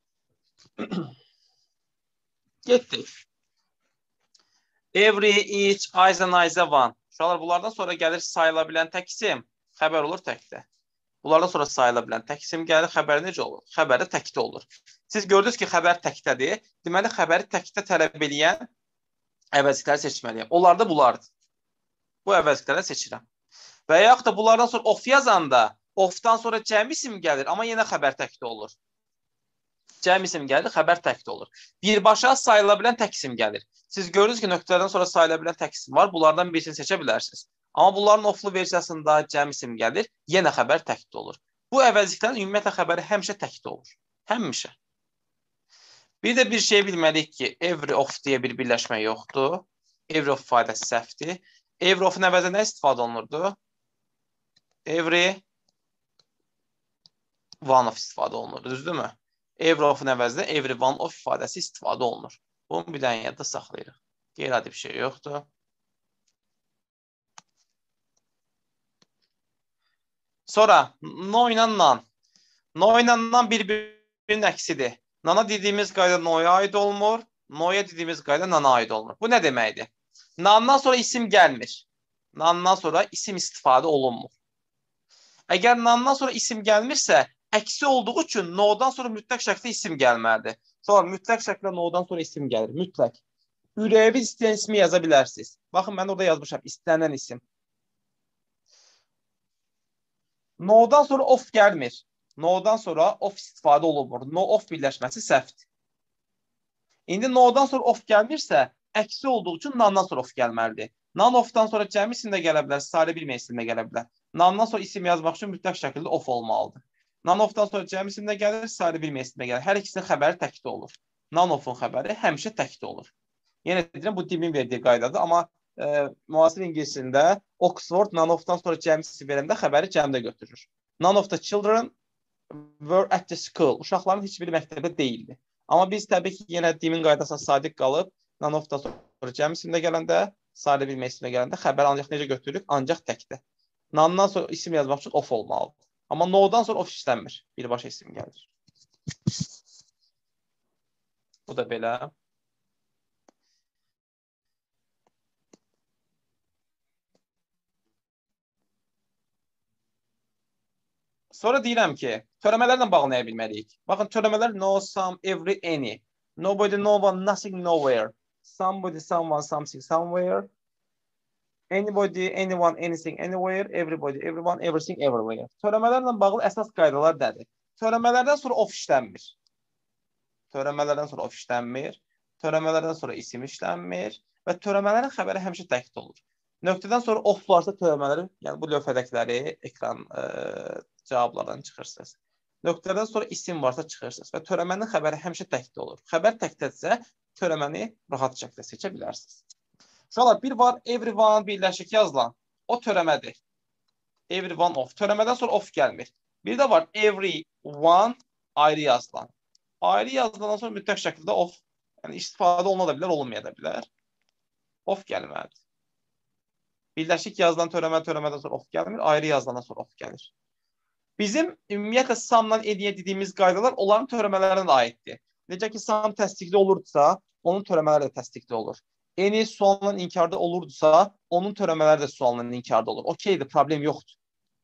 A: Getdik. Every, each, ayza, nayza, one. Uşaqlar, bunlardan sonra gəlir sayıla bilən tək isim, xəbər olur təkdə. Bunlardan sonra sayıla bilən tək isim gəlir, xəbər necə olur? Xəbəri təkdə olur. Siz gördünüz ki, xəbər təkdədir. Deməli, xəbəri təkdə tələb eləyən əvəzlikləri seçməliyəm. Onlar da bunlardır. Bu əvəzlikləri seçirəm. Və yaxud da bunlardan sonra of yazanda, ofdan sonra cəm isim gəlir, amma yenə xəbər təkdə olur. Cəm isim gəlir, xəbər təkdə olur. Birbaşa sayıla bilən tək isim gəlir. Siz görürsünüz ki, nöqtələrdən sonra sayıla bilən tək isim var. Bunlardan birisini seçə bilərsiniz. Amma bunların oflu versiyasında cəm isim gəlir, yenə xəbər təkdə olur. Bu əvəzliklərin ümumiyyətlə xəbəri həmişə təkdə olur. Həmişə. Bir də bir şey bilməliyik ki, every of deyə bir birləşmə yoxdur. Every of ifadəsi səhvdir. Every of'un əvəzində nə istifadə olunurdu? Every one of istifadə olunurdu, düzdürmü? Every of'un əvəzində every one of ifadəsi istifadə olunur. Bunu bir dənə yadda saxlayırıq. Qeyri-adi bir şey yoxdur. Sonra no ilə nan. No ilə nan bir-birinin əksidir. Nana dediyimiz qayda no'ya aid olmur. No'ya dediyimiz qayda nana aid olmur. Bu nə deməkdir? Nandan sonra isim gəlmir. Nandan sonra isim istifadə olunmur. Əgər nandan sonra isim gəlmirsə, əksi olduğu üçün no'dan sonra mütləq şəkildə isim gəlməlidir. Sonra mütləq şəkildə no'dan sonra isim gəlir. Mütləq. Ürəvi istəyən ismi yaza bilərsiniz. Baxın, mən orada yazmışam. İstənilən isim. No'dan sonra of gəlmir. No'dan sonra of istifadə olunmur. No of birləşməsi səhvdir. İndi no'dan sonra of gəlmirsə, əksi olduğu üçün nandan sonra of gəlməlidir. Nan ofdan sonra cəmi isim də gələ bilər, sarı bilmə isim də gələ bilər. Nandan sonra isim yazmaq üçün mütləq şəkildə of olmalıdır. Nan ofdan sonra cəmi isim də gəlir, sarı bilmə isim də gəlir. Hər ikisinin xəbəri təkdə olur. Nan ofun xəbəri həmişə təkdə olur. Yenə deyirəm, bu Dimin verdiyi qaydadır, amma e, müasir ingiliscində Oxford nan ofdan sonra cəmi isim verəndə xəbəri cəmdə götürür. None of the children were at the school. Uşaqların heç biri məktəbdə deyildi. Amma biz təbii ki, yenə Dimin qaydasına sadiq qalıb, none ofdan sonra cəmi isimdə gələndə, sarı bilmə isimdə gələndə xəbəri ancaq necə götürürük? Ancaq təkdə. Nandan sonra isim yazmaq üçün of olmalıdır. Amma no'dan sonra of işlənmir. Birbaşa isim gəlir. Bu da belə. Sonra deyirəm ki, törəmələrlə bağlı nəyə bilməliyik? Baxın, törəmələr no, some, every, any. Nobody, no one, nothing, nowhere. Somebody, someone, something, somewhere. Anybody, anyone, anything, anywhere. Everybody, everyone, everything, everywhere. Törəmələrlə bağlı əsas qaydalar nədir? Törəmələrdən sonra of işlənmir. Törəmələrdən sonra of işlənmir. Törəmələrdən sonra isim işlənmir. Və törəmələrin xəbəri həmişə təkdə olur. Nöqtədən sonra of varsa törəmələri, yəni bu lövhədəkiləri ekran e, cavablardan çıxırsınız. Nöqtədən sonra isim varsa çıxırsınız və törəmənin xəbəri həmişə təkdə olur. Xəbər təkdədirsə, törəməni rahat şəkildə seçə bilərsiniz. Uşaqlar, bir var everyone birləşik yazılan, o törəmədir. Everyone of. Törəmədən sonra of gəlmir. Bir də var everyone ayrı yazılan. Ayrı yazılandan sonra mütləq şəkildə of, yəni istifadə oluna da bilər, olunmaya da bilər. Of gəlməlidir. Birləşik yazılan törəmə, törəmədən sonra of gəlmir, ayrı yazılandan sonra of gəlir. Bizim ümumiyyətlə samla ediyə dediyimiz qaydalar onların törəmələrinə də aiddir. Necə ki, sam təsdiqli olurdsa, onun törəmələri də təsdiqli olur. Eni sualla inkarda olurdsa, onun törəmələri də sualla inkarda olur. Okeydir, problem yoxdur.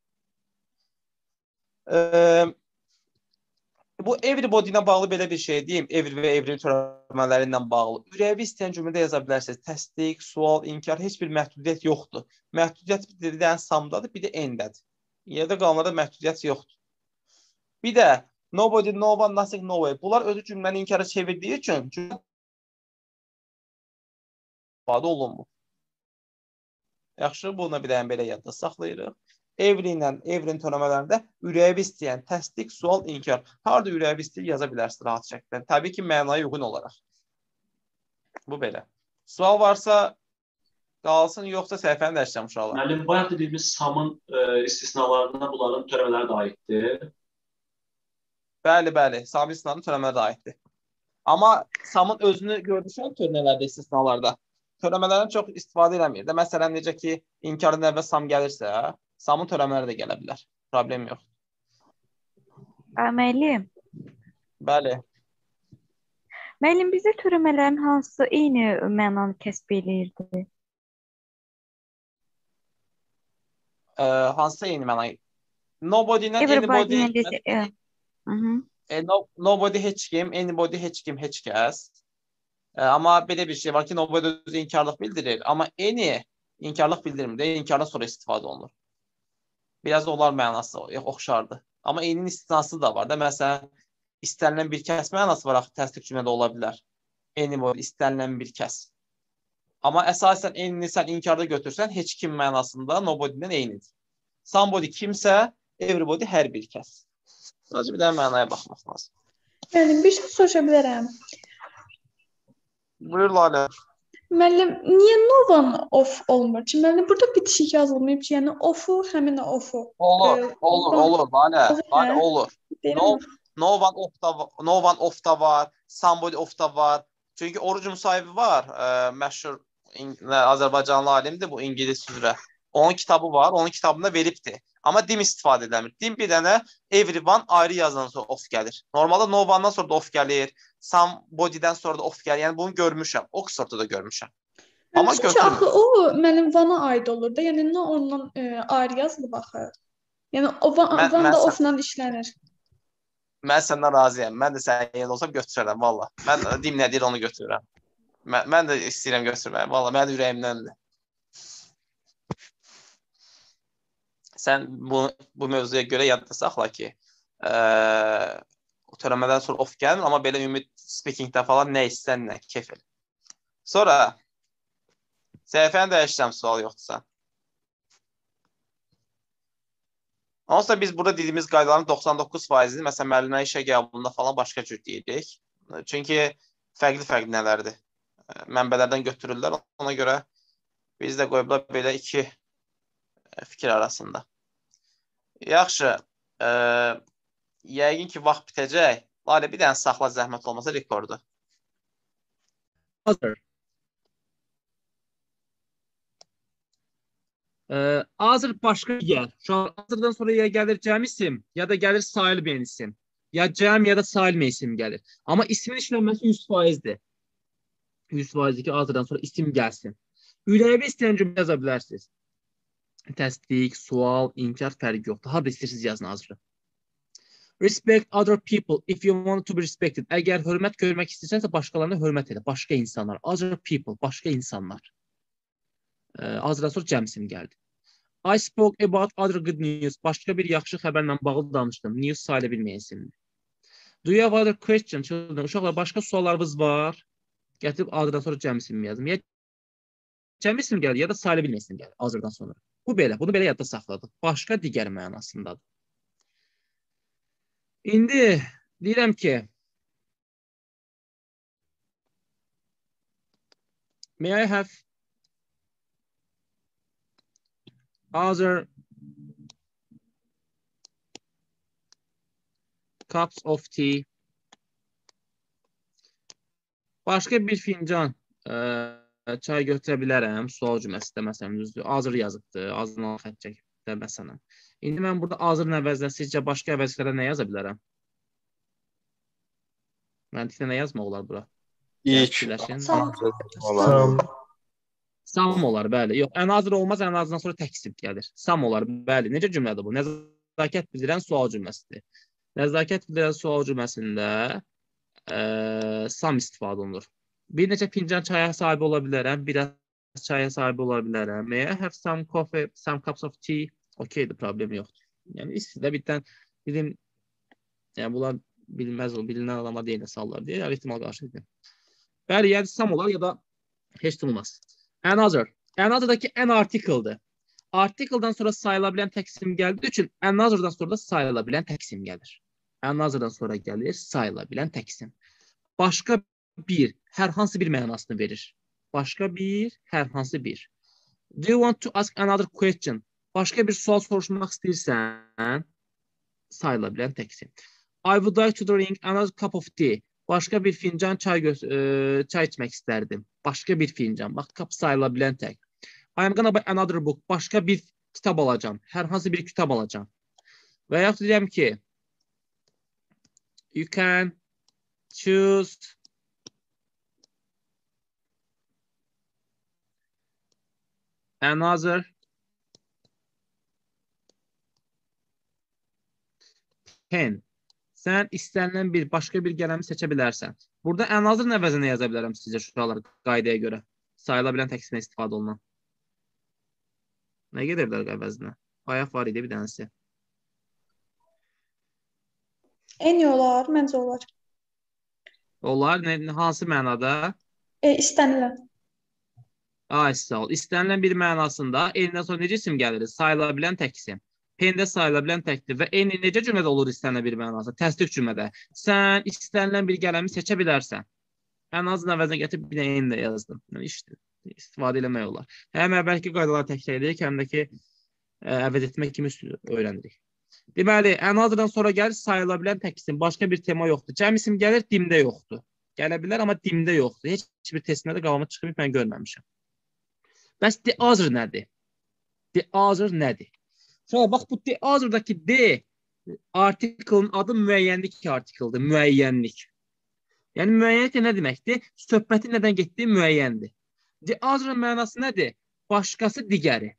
A: Ee, bu everybody ilə bağlı belə bir şey deyim. Every və every törəmələri ilə bağlı. Ürəvi istəyən cümlədə yaza bilərsiniz. Təsdiq, sual, inkar, heç bir məhdudiyyət yoxdur. Məhdudiyyət bir də samdadır, bir də endədir. Yerdə qalanlarda məhdudiyyət yoxdur. Bir də nobody, no one, nothing, nowhere. Bunlar özü cümləni inkara çevirdiyi üçün cümlə istifadə olunmur.
D: Yaxşı, bunu bir dənə belə yadda saxlayırıq. Every ilə every'nin törəmələrində ürəyi istəyən təsdiq, sual, inkar. Harada ürəyi istəyir yaza bilərsiniz rahat şəkildə. Təbii ki, mənaya uyğun olaraq. Bu belə. Sual varsa qalsın, yoxsa səhifəni dəyişəcəm uşaqlar.
E: Müəllim, bayaq dediyimiz samın e, istisnalarına bunların törəmələri də aiddir.
D: Bəli, bəli. Samın istisnalarının törəmələri də aiddir. Amma samın özünü görmüşəm törəmələrdə, istisnalarda. Törəmələrdən çox istifadə eləmir də. Məsələn, necə ki, inkarın əvvəl sam gəlirsə, samın törəmələri də gələ bilər. Problem yox.
C: Müəllim,
D: Bəli.
C: müəllim bizə törəmələrin hansı eyni mənanı kəsb eləyirdi?
D: Ə, hansısa eyni mənayı? Nobody ilə
C: Everybody
D: anybody.
C: ilə desə, hı hı.
D: E, no, nobody heç kim, anybody heç kim, heç kəs. E, amma belə bir şey var ki, nobody özü inkarlıq bildirir. Amma any inkarlıq bildirmir də, inkardan sonra istifadə olunur. Biraz da onlar mənası oxşardır. Amma any'nin istisnası da var da. Məsələn, istənilən bir kəs mənası var, axı təsdiq cümlədə ola bilər. Anybody, istənilən bir kəs. Amma əsasən any'ni sən inkarda götürsən, heç kim mənasında nobody'dən eynidir. Somebody kimsə, everybody hər bir kəs. Sadəcə bir dənə mənaya baxmaq lazım.
F: Müəllim, bir şey soruşa bilərəm.
D: Buyur Lalə.
F: Müəllim, niyə Novan off olmur ki? Müəllim, burada bitişik yazılmayıb ki, yəni offu, həmin o offu.
D: Olur,
F: Ee,
D: olur,
F: Novan-
D: olur, Lalə.
F: Olur,
D: Lalə,
F: hə?
D: olur.
F: Deyirəm
D: No,
F: o-
D: no one off da, no one off da var, somebody off da var. Çünki Oruc Musayevi var, ə, məşhur İng- Azərbaycanlı alimdir bu İngilis üzrə. Onun kitabı var, onun kitabında veribdir. Amma dim istifadə edilmir. Dim bir dənə everyone ayrı yazılan sonra off gəlir. Normalda no one'dan sonra da off gəlir, somebody'dən sonra da off gəlir. Yəni bunu görmüşəm, Oxfordda da görmüşəm. Amma
F: Çünki
D: götürmür.
F: axı o mənim Vana aid olur da. Yəni nə ondan e, ayrı yazılıb axı. Yəni o Van,
D: Mən-
F: Van
D: mən
F: da
D: sən-
F: offla işlənir.
D: Mən səndən razıyam. Mən də sənin yerində olsam götürərəm valla. Mən dim nə deyir onu götürürəm. Mən, mən də istəyirəm götürməyi. Valla mənim ürəyimdəndir. Sən bu bu mövzuya görə yadda saxla ki, ə, törəmədən sonra off gəlmir, amma belə ümumi speakingdə falan nə istən, nə kef elə. Sonra səhifəni dəyişəcəm, sual yoxdursa. Onsa biz burada dediyimiz qaydaların doxsan doqquz faizini məsələn müəllimlərin işə qəbulunda falan başqa cür deyirik. Çünki fərqli-fərqli nələrdir. Mənbələrdən götürürlər. Ona görə biz də qoyublar belə iki fikir arasında. Yaxşı. Ə, yəqin ki, vaxt bitəcək. Lalə, bir dənə saxla zəhmət olmasa rekordu.
A: Hazır. Ee, hazır başqa yer. Şu an hazırdan sonra ya gəlir cəm isim, ya da gəlir sail beyin isim. Ya cəm, ya da sail beyin isim gəlir. Amma ismin işlənməsi yüz faizdir. yüz faizdir ki, hazırdan sonra isim gəlsin. Ürəyəvi istəyən cümlə yaza bilərsiniz. Təsdiq, sual, inkar fərqi yoxdur. Harada istəyirsiniz yazın hazır. Respect other people if you want to be respected. Əgər hörmət görmək istəyirsənsə başqalarına hörmət elə. Başqa insanlar. Other people, başqa insanlar. Ee, azdan sonra cəm isim gəldi. I spoke about other good news. Başqa bir yaxşı xəbərlə bağlı danışdım. News sayıla bilməyən isimdir. Do you have other questions? Children? Uşaqlar, başqa suallarınız var? Gətirib azdan sonra cəm isim yazdım. Ya cəm isim gəldi, ya da sayıla bilməyən isim gəldi azdan sonra. Bu belə, bunu belə yadda saxladıq. Başqa digər mənasındadır. İndi deyirəm ki, may I have other cups of tea. Başqa bir fincan ə, çay götürə bilərəm. Sual cümləsində məsələn düzdür. Hazır yazıbdır. Azından xətt çəkibdir məsələn. İndi mən burada hazırın əvəzinə sizcə başqa əvəzlərə nə yaza bilərəm? Məntiqdə nə yazmaq olar bura?
D: İlk.
F: Sam.
B: Sam.
A: Sam olar, bəli. Yox, ən hazır olmaz, ən azından sonra təksib gəlir. Sam olar, bəli. Necə cümlədir bu? Nəzakət bildirən sual cümləsidir. Nəzakət bildirən sual cümləsində ə, sam istifadə olunur. Bir neçə fincan çaya sahib ola bilərəm, biraz çaya sahib ola bilərəm. May I have some coffee, some cups of tea? Okeydir, problem yoxdur. Yəni istidə bitdən dedim, yəni bunlar bilməz o, bilinən adama deyil sallar deyə, ehtimal qarşı edir. Bəli, yəni sam olar ya da heç olmaz. Another. Another'dakı an article'dır. Article'dan sonra sayılabilen tek isim gəldiyi üçün another'dan sonra da sayılabilen tek isim gəlir. Another'dan sonra gəlir sayılabilen tek isim. Başqa bir, hər hansı bir mənasını verir. Başqa bir, hər hansı bir. Do you want to ask another question? Başqa bir sual soruşmaq istəyirsən, sayılabilen tek isim. I would like to drink another cup of tea. Başqa bir fincan çay, e, çay içmək istərdim. Başqa bir fincan. Bax, kap sayılabilen tek. I am gonna buy another book. Başqa bir kitab alacağım. Hər hansı bir kitab alacağım. Və yaxud deyirəm ki, you can choose another pen. Sən istənilən bir, başqa bir qələmi seçə bilərsən. Burada another əvəzinə yaza bilərəm sizə şuralar qaydaya görə. Sayılabilen tek isimdən istifadə olunan. Nə gedir bilər əvəzinə? Ayaq var idi bir dənəsi.
F: Eyni olar, məncə olar.
A: Onlar nə, hansı mənada?
F: E, istənilən.
A: Ay, sağ ol. İstənilən bir mənasında eynidən sonra necə isim gəlir? Sayılabilen tek isim. Pendə sayılabilen təkdir və eyni necə cümlədə olur istənilən bir mənası? Təsdiq cümlədə. Sən istənilən bir qələmi seçə bilərsən. Ən azın əvəzinə gətirib bir eyni də yazdım. Yəni, işdir. İstifadə eləmək olar. Həm əvvəlki qaydaları təkrarlayırıq, həm də ki, əvəz etmək kimi öyrənirik. Deməli, another'dan sonra gəlir sayılabilen tək isim. Başqa bir tema yoxdur. Cəm isim gəlir, dimdə yoxdur. Gələ bilər, amma dimdə yoxdur. Heç bir testində də qavama çıxıb mən görməmişəm. Bəs the other nədir? The other nədir? Şöyle bax, bu the other'dakı D artikelin adı müəyyənlik artikeldir. Müəyyənlik. Yəni, müəyyənlik nə deməkdir? Söhbətin nədən getdiyi müəyyəndir. The other'ın mənası nədir? Başqası digəri.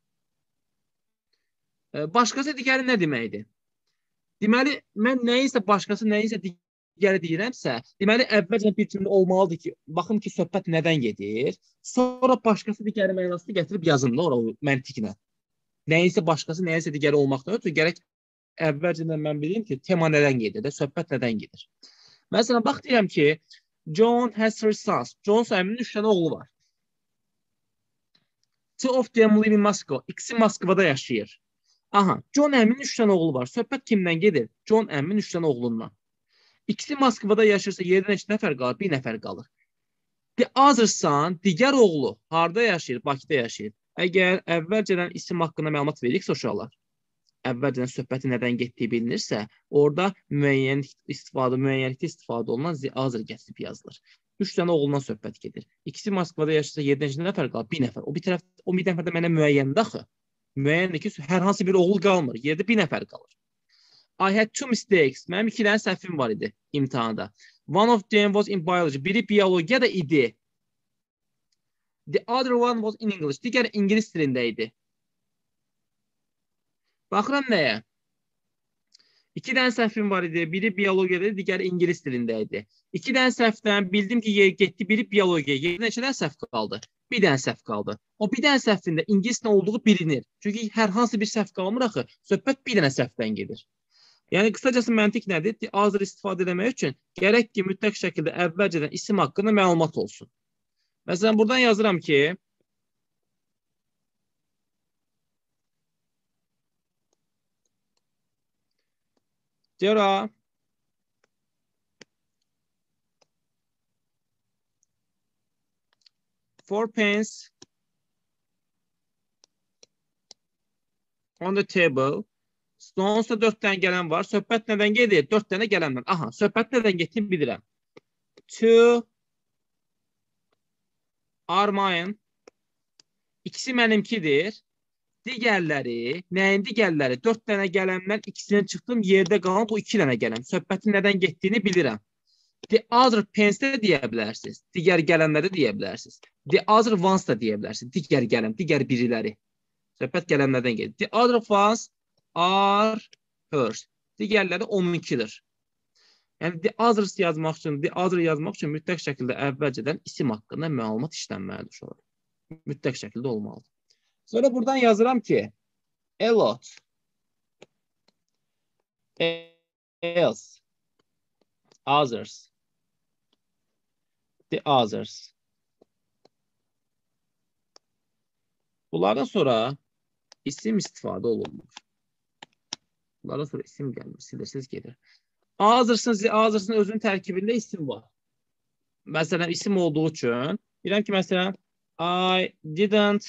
A: Başqası digəri nə deməkdir? Deməli, mən nəyinsə başqası, nəyinsə digəri deyirəmsə, deməli, əvvəlcə bir cümlə olmalıdır ki, baxım ki, söhbət nədən gedir, sonra başqası digəri mənasını gətirib yazın da ora məntiqlə. Nəyinsə başqası, nəyinsə digəri olmaqdan ötürü gərək əvvəlcədən mən bileyim ki, tema nədən gedir də, söhbət nədən gedir. Məsələn, bax deyirəm ki, John has three sons. John sahibinin üç dənə oğlu var. Two of them live in Moscow. İkisi Moskvada yaşayır. Aha, John əminin üç dənə oğlu var. Söhbət kimdən gedir? John əminin üç dənə oğlundan. İkisi Moskvada yaşırsa yerdən iki nəfər qalır, bir nəfər qalır. The other son, digər oğlu harda yaşayır? Bakıda yaşayır. Əgər əvvəlcədən isim haqqında məlumat veririksə uşaqlar, əvvəlcədən söhbətin nədən getdiyi bilinirsə, orada müəyyənlik istifadə, müəyyənlikdə istifadə olunan the other gətirib yazılır. Üç dənə oğlundan söhbət gedir. İkisi Moskvada yaşayırsa yerdən iki nəfər qalır, bir nəfər. O bir tərəf, o bir nəfər də mənə müəyyəndir axı. Müəyyəndir ki, hər hansı bir oğul qalmır, yerdə bir nəfər qalır. I had two mistakes. Mənim iki dənə səhvim var idi imtahanda. One of them was in biology. Biri biyologiyada idi. The other one was in English. Digər İngilis dilində idi. Baxıram nəyə? İki dənə səhvim var idi. Biri biyologiyada idi, digər İngilis dilində idi. İki dənə səhvdən bildim ki, getdi biri biyologiyaya. Yerində neçə dənə səhv qaldı? Bir dənə səhv qaldı. O bir dənə səhvində İngilis nə olduğu bilinir. Çünki hər hansı bir səhv qalmır axı. Söhbət bir dənə səhvdən gedir. Yəni, qısacası məntiq nədir? Azır istifadə etmək üçün gərək ki, mütləq şəkildə əvvəlcədən isim haqqında məlumat olsun. Məsələn, buradan yazıram ki, Dora four pence on the table. Sonrasında dörd dənə gələn var. Söhbət nədən gedir? Dörd dənə gələnlər. Aha, söhbət nədən getdiyini bilirəm. Two are mine. İkisi mənimkidir. Digərləri, nəyin digərləri? Dörd dənə gələnlər ikisindən çıxdım, yerdə qalan bu iki dənə gələn. Söhbətin nədən getdiyini bilirəm. The other pence də deyə bilərsiniz. Digər gələnləri deyə bilərsiniz. The other ones da deyə bilərsiniz. Digər gələn, digər biriləri. Söhbət gələnlərdən gedir. The other ones are hers. Digərləri onunkidir. Yəni, the others yazmaq üçün, the other yazmaq üçün mütləq şəkildə əvvəlcədən isim haqqında məlumat işlənməlidir. Mütləq şəkildə olmalıdır. Sonra buradan yazıram ki, a lot, else, others, the others. Bunlardan sonra isim istifadə olunmur. Bunlardan sonra isim gəlmir. Silirsiniz gedir. Hazırsınız, hazırsınız özünün tərkibində isim var. Məsələn, isim olduğu üçün biləm ki, məsələn, I didn't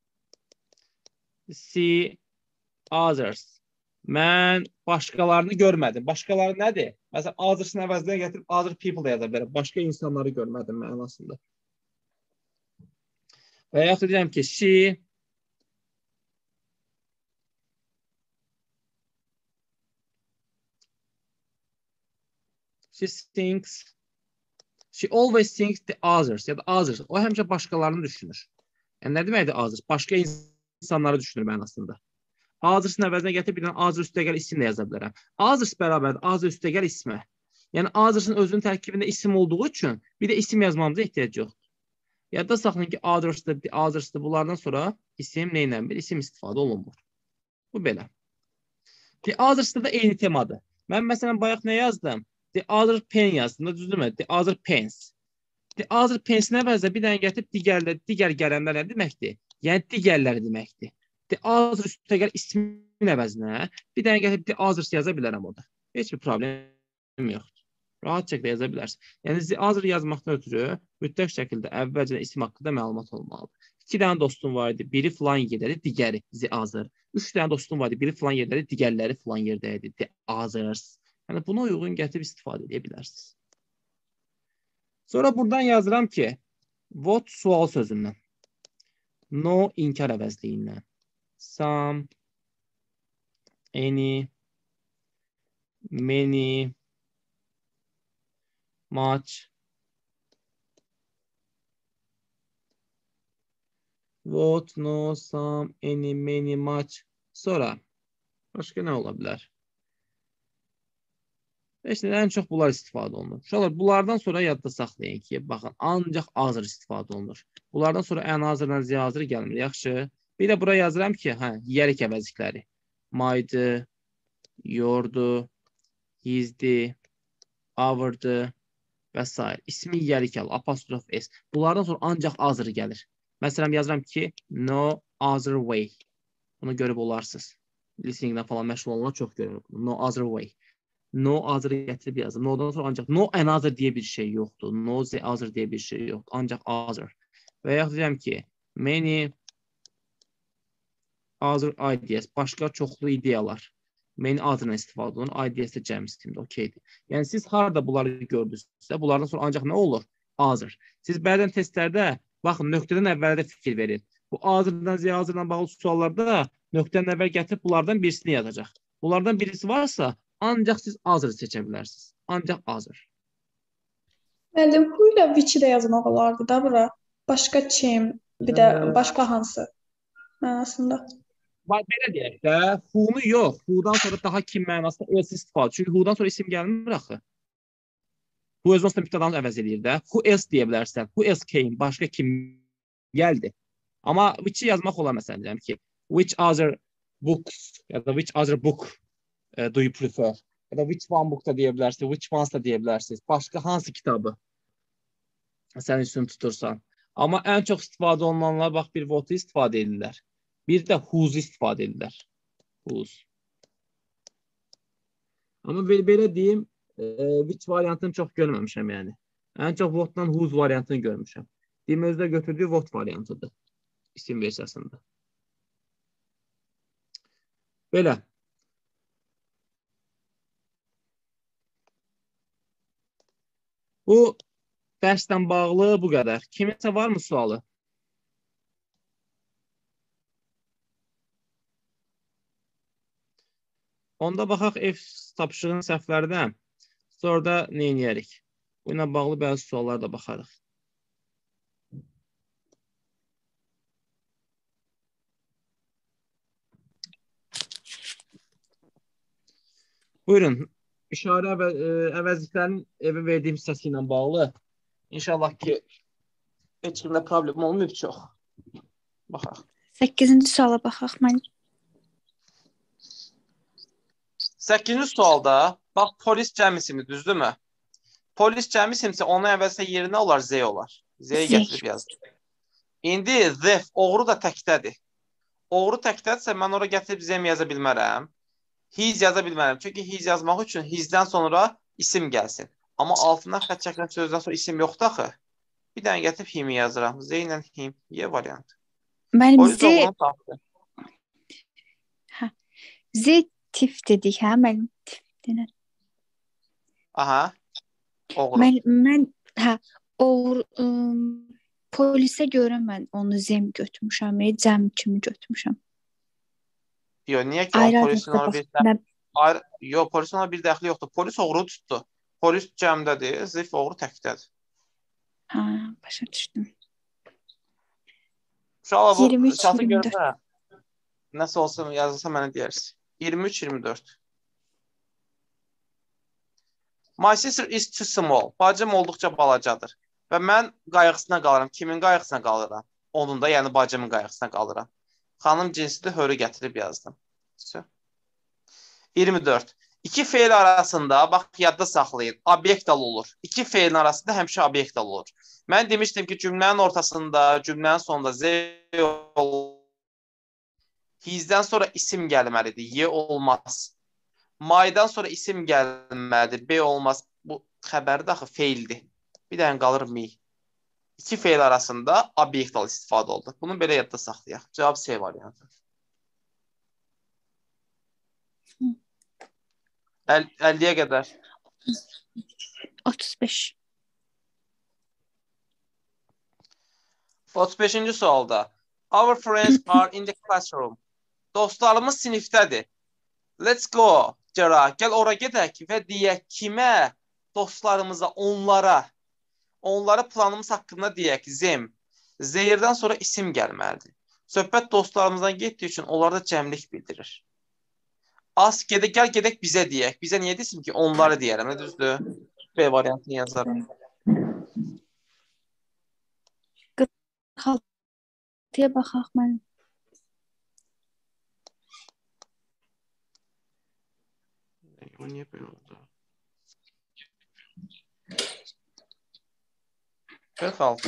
A: see others. Mən başqalarını görmədim. Başqaları nədir? Məsələn, others'ın əvəzinə gətirib other people da yaza bilərəm. Başqa insanları görmədim mənasında. Və yaxud deyirəm ki, she she thinks she always thinks the others ya da others. O həmişə başqalarını düşünür. Yəni, nə deməkdir others? Başqa insanları düşünür mənasında. Others-ın əvəzinə gətirib bir dənə others üstəgəl isim də yaza bilərəm. Others bərabərdir others üstəgəl ismə. Yəni, others-ın özünün tərkibində isim olduğu üçün bir də isim yazmamıza ehtiyac yoxdur. Yadda saxlayın ki, others-dır, others-dır. Bunlardan sonra isim neynə bir isim istifadə olunmur. Bu belə. The others-dır da eyni temadır. Mən məsələn bayaq nə yazdım? The other pen yazdım da düzdürmü? The other pens. The other pens-in əvəzinə bir dənə gətirib digər, digər gələnlər nə deməkdir? Yəni, digərləri deməkdir. The other üstəgəl ismin əvəzinə bir dənə gətirib the others yaza bilərəm orada. Heç bir problem yoxdur. Rahat şəkildə yaza bilərsiniz. Yəni, the other yazmaqdan ötürü mütləq şəkildə əvvəlcə isim haqqında məlumat olmalıdır. İki dənə dostum var idi. Biri filan yerdədir, digəri the other. Üç dənə dostum var idi. Biri filan yerdədir, digərləri filan yerdədir. The others. Yəni, buna uyğun gətirib istifadə edə bilərsiniz. Sonra buradan yazıram ki, what sual sözündən. No inkar əvəzliyindən. Some, any, many, much, what, no, some, any, many, much. Sonra başqa nə ola bilər? İşte ən çox bunlar istifadə olunur. Uşaqlar, bunlardan sonra yadda saxlayın ki, baxın, ancaq azır istifadə olunur. Bunlardan sonra ən azırdan ziyazır gəlmir. Yaxşı. Bir də buraya yazıram ki, hə, yiyəlik əvəzlikləri. My'dı, yourdu, hizdi, our'dı və s. İsmi yiyəlik al, apostrof s. Bunlardan sonra ancaq azır gəlir. Məsələn, yazıram ki, no other way. Bunu görüb olarsınız. Listeningdən falan məşğul olanlar çox görür. No other way. No other gətirib yazdım. No'dan sonra ancaq no another deyə bir şey yoxdur. No the other deyə bir şey yoxdur. Ancaq other. Və yaxud deyirəm ki, many other ideas. Başqa çoxlu ideyalar. Many other-dan istifadə olunur. Ideas da cəm istimdir. Okeydir. Yəni, siz harada bunları gördünüzsə, bunlardan sonra ancaq nə olur? Other. Siz bəzən testlərdə, baxın, nöqtədən əvvələ də fikir verin. Bu other-dan ziya other-dan bağlı suallarda nöqtədən əvvəl gətirib bunlardan birisini yazacaq. Bunlardan birisi varsa, ancaq siz other seçə bilərsiniz. Ancaq other.
F: Müəllim, who ilə which-i də yazmaq olardı da bura. Başqa kim, bir də başqa hansı mənasında.
A: Belə deyək də, who-nu yox. Who-dan sonra daha kim mənasında else istifadə. Çünki who-dan sonra isim gəlmir axı. Who özünü mübtədanı əvəz edir də. Who else deyə bilərsən. Who else came. Başqa kim gəldi. Amma which-i yazmaq olar məsələn deyirəm ki, which other books ya da which other book uh, do you prefer? Ya da which one book da deyə bilərsiniz, which ones da deyə bilərsiniz. Başqa hansı kitabı sənin üstünü tutursan. Amma ən çox istifadə olunanlar, bax, bir what-u istifadə edirlər. Bir də who's istifadə edirlər. Who's. Amma belə deyim, which variantını çox görməmişəm yəni. Ən çox what-dan who's variantını görmüşəm. Deyim, özdə götürdüyü what variantıdır. İsim versiyasında. Belə. Bu dərsdən bağlı bu qədər. Kiminsə var mı sualı? Onda baxaq ev tapşırığın səhvlərdən. Sonra da nə edərik? Bu ilə bağlı bəzi suallara da baxarıq. Buyurun. İşarə əvəzliklərin evə verdiyim hissəsi ilə bağlı. İnşallah ki, heç kimdə problem olmayıb çox. Baxaq.
C: səkkizinci suala baxaq mən.
D: səkkizinci sualda, bax, polis cəmisimi, düzdürmü? Polis cəmisimsə, onun əvvəlsə yerinə olar, Z olar. Z-yi gətirib yazdım. İndi theft, oğru da təkdədir. Oğru təkdədirsə, mən ora gətirib zem yaza bilmərəm. His yaza bilmərəm. Çünki his yazmaq üçün hizdən sonra isim gəlsin. Amma altından xət çəkilən sözdən sonra isim yoxdur axı. Bir dənə gətirib himi yazıram. Z ilə him. Y variant.
C: Mənim
D: Polis
C: Z,
D: oğrunu tapdı.
C: Z tif dedik, hə? Mənim tif denər.
D: Aha. Oğru.
C: Mən, mən, hə, oğru, ım, polisə görə mən onu zem götürmüşəm, e, cəm kimi götürmüşəm.
D: Yo, niyə ki?
C: Ayrı
D: Polisin
C: ayrı
D: ona
C: bax,
D: bir dəxli...
C: mən,
D: Ayrı... Yo, polisin ona bir dəxli yoxdur. Polis oğru tutdu. Polis cəmdədir, zif oğru təkdədir.
C: hə, başa düşdüm.
D: Uşaqlar bu
C: iyirmi üç,
D: şatı
C: iyirmi dörd.
D: görsə, nəsə olsa yazılsa mənə deyərsin. iyirmi üç iyirmi dörd. My sister is too small. Bacım olduqca balacadır. Və mən qayğısına qalıram. Kimin qayğısına qalıram? Onun da, yəni bacımın qayğısına qalıram. Xanım cinsidir, hörü gətirib yazdım. iyirmi dörd. İki feil arasında, bax, yadda saxlayın, obyektal olur. İki feilin arasında həmişə obyektal olur. Mən demişdim ki, cümlənin ortasında, cümlənin sonunda Z olur. Hizdən sonra isim gəlməlidir. Y olmaz. Maydan sonra isim gəlməlidir. B olmaz. Bu xəbərdə axı feildir. Bir dənə qalır mi. İki feil arasında obyektal istifadə oldu. Bunu belə yadda saxlayaq. Cavab C variantı. əlliyə qədər.
C: otuz beş.
D: otuz beşinci sualda. Our friends are in the classroom. Dostlarımız sinifdədir. Let's go. Cəra, gəl ora gedək və deyək kimə? Dostlarımıza, onlara. Onlara planımız haqqında deyək. Zem. Zeyirdən sonra isim gəlməlidir. Söhbət dostlarımızdan getdiyi üçün onlarda cəmlik bildirir. Az gedək, gəl gedək bizə deyək. Bizə niyə desin ki, onları deyərəm, nə düzdür? B variantını yazarım.
C: qırx altıya baxaq mən.
D: O niyə belə oldu? qırx altı.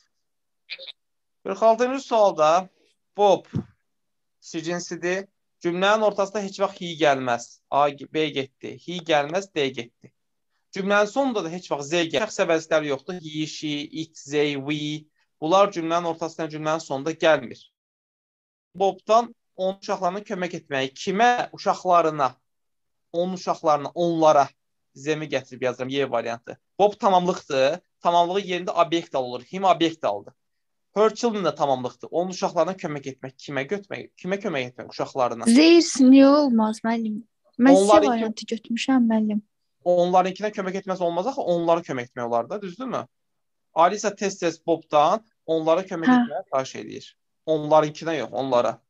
D: qırx altıncı sualda Bob cinsidir. Cümlənin ortasında heç vaxt hi gəlməz. A, B getdi. Hi gəlməz, D getdi. Cümlənin sonunda da heç vaxt Z gəlir. Şəxs əvəzləri yoxdur. He, she, it, they, we. Bunlar cümlənin ortasında, cümlənin sonunda gəlmir. Bobdan onun uşaqlarına kömək etməyi. Kimə? Uşaqlarına. Onun uşaqlarına, onlara Z-mi gətirib yazıram. Y variantı. Bob tamamlıqdır. Tamamlığı yerində obyektal olur. Him obyektaldır. Her children da tamamlıqdır. Onun uşaqlarına kömək etmək. Kimə götürmək? Kimə kömək etmək? Uşaqlarına.
C: Zeyir niyə olmaz müəllim? Mən C
D: Onların
C: variantı götürmüşəm müəllim.
D: Onlarınkine kömək etməz olmaz axı, onlara kömək etmək olar da, düzdürmü? Alisa tez-tez Bobdan onlara kömək
C: Hə.
D: etməyə xahiş edir. Onlarınkine yox, onlara.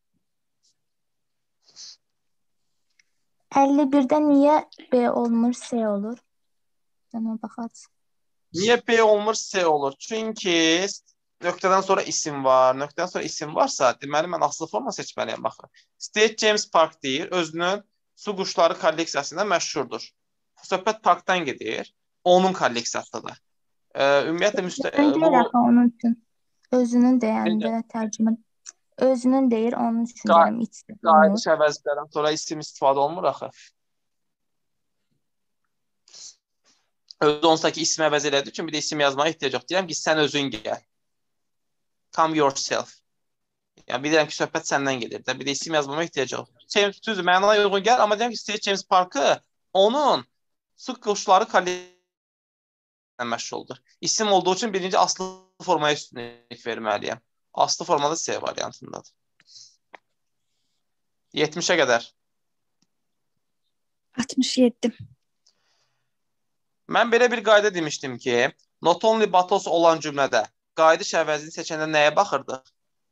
G: əlli birdə niyə B olmur, C olur? Ona baxarız.
D: Niyə B olmur, C olur? Çünki nöqtədən sonra isim var. Nöqtədən sonra isim varsa, deməli mən aslı forma seçməliyəm, baxın. State James Park deyir, özünün su quşları kolleksiyasında məşhurdur. Söhbət parkdan gedir, onun kolleksiyasıdır. Ee, ümumiyyətlə, müstə...
G: Mən deyir
D: bu...
G: axı onun üçün. Özünün deyəndə tərcümə. Özünün deyir, onun üçün
D: Qa-
G: deyirəm. İçdə.
D: Qayıdış əvəzlərdən sonra isim istifadə olmur axı. Özü onsaki ismi əvəz elədiyi üçün bir də isim yazmağa ehtiyac yox. Deyirəm ki, sən özün gəl. Come yourself. Yəni, bilirəm ki, söhbət səndən gedir. Bir də isim yazmama ehtiyac yox. James düzdür, mənana uyğun gəl, amma deyirəm ki, State James Parkı onun su quşları kolleksiyasına məşğuldur. İsim olduğu üçün birinci aslı formaya üstünlük verməliyəm. Aslı formada C variantındadır. yetmişə qədər.
C: altmış yeddi.
D: Mən belə bir qayda demişdim ki, not only battles olan cümlədə qayıdış əvəzini seçəndə nəyə baxırdıq?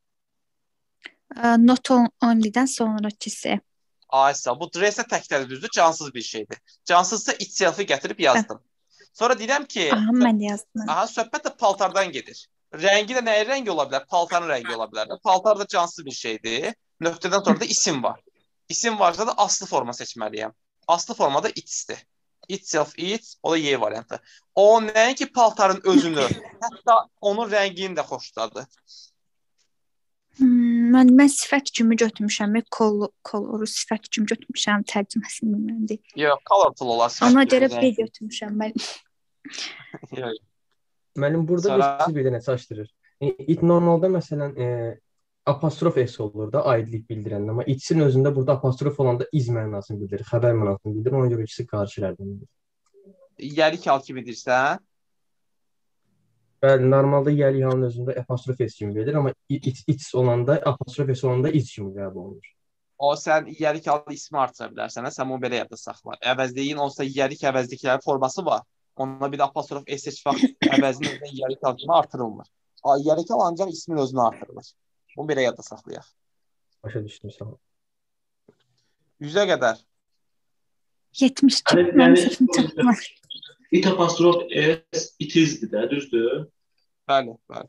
C: Ə, Not on- only'dən sonrakisi.
D: Aysa, bu dress-ə təkdədir, düzdür, cansız bir şeydir. Cansızsa itself-i gətirib yazdım. Sonra deyirəm ki,
C: Aha, mən də yazdım.
D: aha, söhbət də paltardan gedir. Rəngi də nəyin rəngi ola bilər? Paltarın rəngi ola bilər. Paltar da cansız bir şeydir. Nöqtədən sonra da isim var. İsim varsa da aslı forma seçməliyəm. Aslı formada it's-dir. Itself, it, o da Y variantı. O nəinki paltarın özünü, hətta onun rəngini də xoşladı.
C: Hmm, Mən mən sifət kimi götürmüşəm, kol koloru sifət kimi götürmüşəm, tərcüməsini bilmirəm.
D: Yox, colorful olar.
C: Ona görə B götürmüşəm mən.
D: Yox.
B: Mənim burada
D: Sonra?
B: da bir dənə çaşdırır. E, it normalda məsələn e, apostrof s olur da aidlik bildirən, amma itsin özündə burada apostrof olanda iz mənasını bildirir, xəbər mənasını bildirir. Ona görə ikisi qarşı rəqəmdir.
D: Yəlik hal kimi deyirsən?
B: Bəli, normalda yəlik halın özündə apostrof s kimi verilir, amma it, it olanda apostrof s olanda iz kimi qəbul olunur.
D: O sən yəlik halda ismi artıra bilərsən, sən onu belə yadda saxla. Əvəzliyin olsa yəlik əvəzliklərin forması var. Ona bir də apostrof s seçmək əvəzinin özündə yəlik hal kimi artırılmır. Yəlik hal ancaq ismin özünü artırılır. Bunu belə yadda saxlayaq.
B: Başa düşdüm, sağ ol.
D: yüzə qədər.
C: yetmiş iki.
E: Yəni,
C: Mənim
E: yəni,
C: sifətim çatmır.
E: it apostrof s itizdir də, düzdür?
D: Bəli, bəli.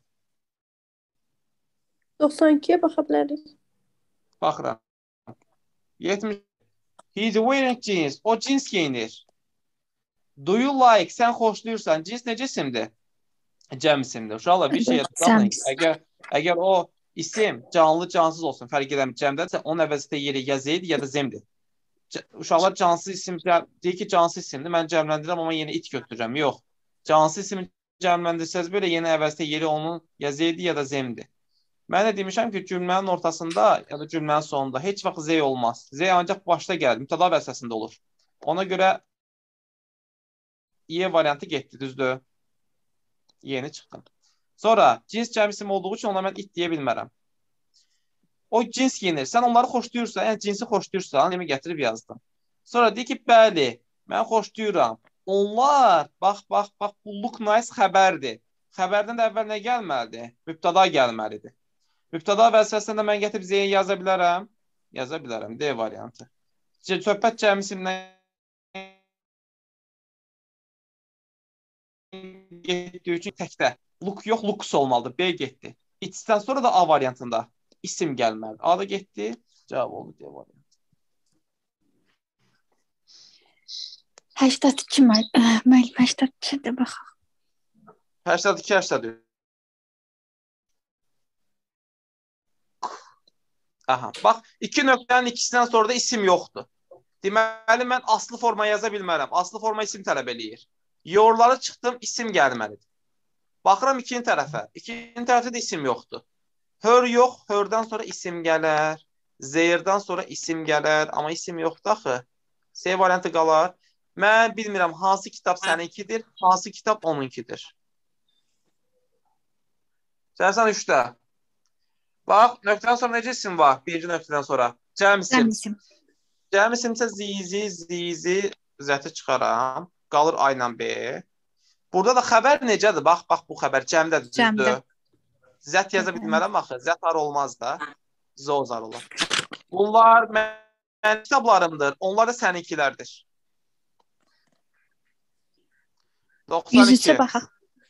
F: doxsan ikiyə baxa bilərik.
D: Baxıram. yetmiş. He's wearing jeans. O cins geyinir. Do you like? Sən xoşlayırsan. Cins necə isimdir? Cəm isimdir. Uşaqlar bir şey yadın. Əgər əgər o isim canlı, cansız olsun, fərq edəmir. Cəmdədirsə, onun əvəzində yeri ya zeydi, ya da zemdir. Uşaqlar cansız isim deyir ki, cansız isimdir. Mən cəmləndirirəm, amma yenə it götürürəm. Yox. Cansız isim cəmləndirsəz belə yenə əvəzində yeri onun ya zeydi, ya da zemdir. Mən də demişəm ki, cümlənin ortasında ya da cümlənin sonunda heç vaxt z olmaz. Z ancaq başda gəlir, mübtəda vəzifəsində olur. Ona görə Y variantı getdi, düzdür? Yeni çıxdım. Sonra cins cəm isim olduğu üçün ona mən it deyə bilmərəm. O cins giyinir. Sən onları xoşlayırsan, yəni cinsi xoşlayırsan, demək gətirib yazdım. Sonra deyir ki, bəli, mən xoşlayıram. Onlar, bax, bax, bax, bu look nice xəbərdir. Xəbərdən də əvvəl nə gəlməlidir? Mübtəda gəlməlidir. Mübtəda vəzifəsində mən gətirib Z-yi yaza bilərəm. Yaza bilərəm. D variantı. Söhbət cəm isimdən getdiyi üçün təkdə. Look yox, looks olmalıdır. B getdi. İçdən sonra da A variantında isim gəlməlidir. A da getdi. Cavab oldu D variantı.
C: səksən iki müəllim, səksən ikidə baxaq.
D: səksən iki səksən üç. Aha, bax, iki nöqtənin ikisindən sonra da isim yoxdur. Deməli, mən aslı forma yaza bilmərəm. Aslı forma isim tələb eləyir. Yorları çıxdım, isim gəlməlidir. Baxıram ikinci tərəfə. İkinci tərəfdə də isim yoxdur. Hör yox, hördən sonra isim gələr. Zeyirdən sonra isim gələr. Amma isim yoxdur axı. S variantı qalar. Mən bilmirəm, hansı kitab səninkidir, hansı kitab onunkidir. səksən üçdə. Bax, nöqtədən sonra necə isim var? Birinci nöqtədən sonra. Cəm isim.
C: Cəm isim.
D: Cəm isimsə zizi, zizi, zəti çıxaram. Qalır A ilə B. Burada da xəbər necədir? Bax, bax bu xəbər cəmdədir, düzdür. Zət yaza bilmərəm axı. Zət ar olmaz da. Zozar olar. Bunlar mənim kitablarımdır. Onlar da səninkilərdir.
C: yüz üçə baxaq.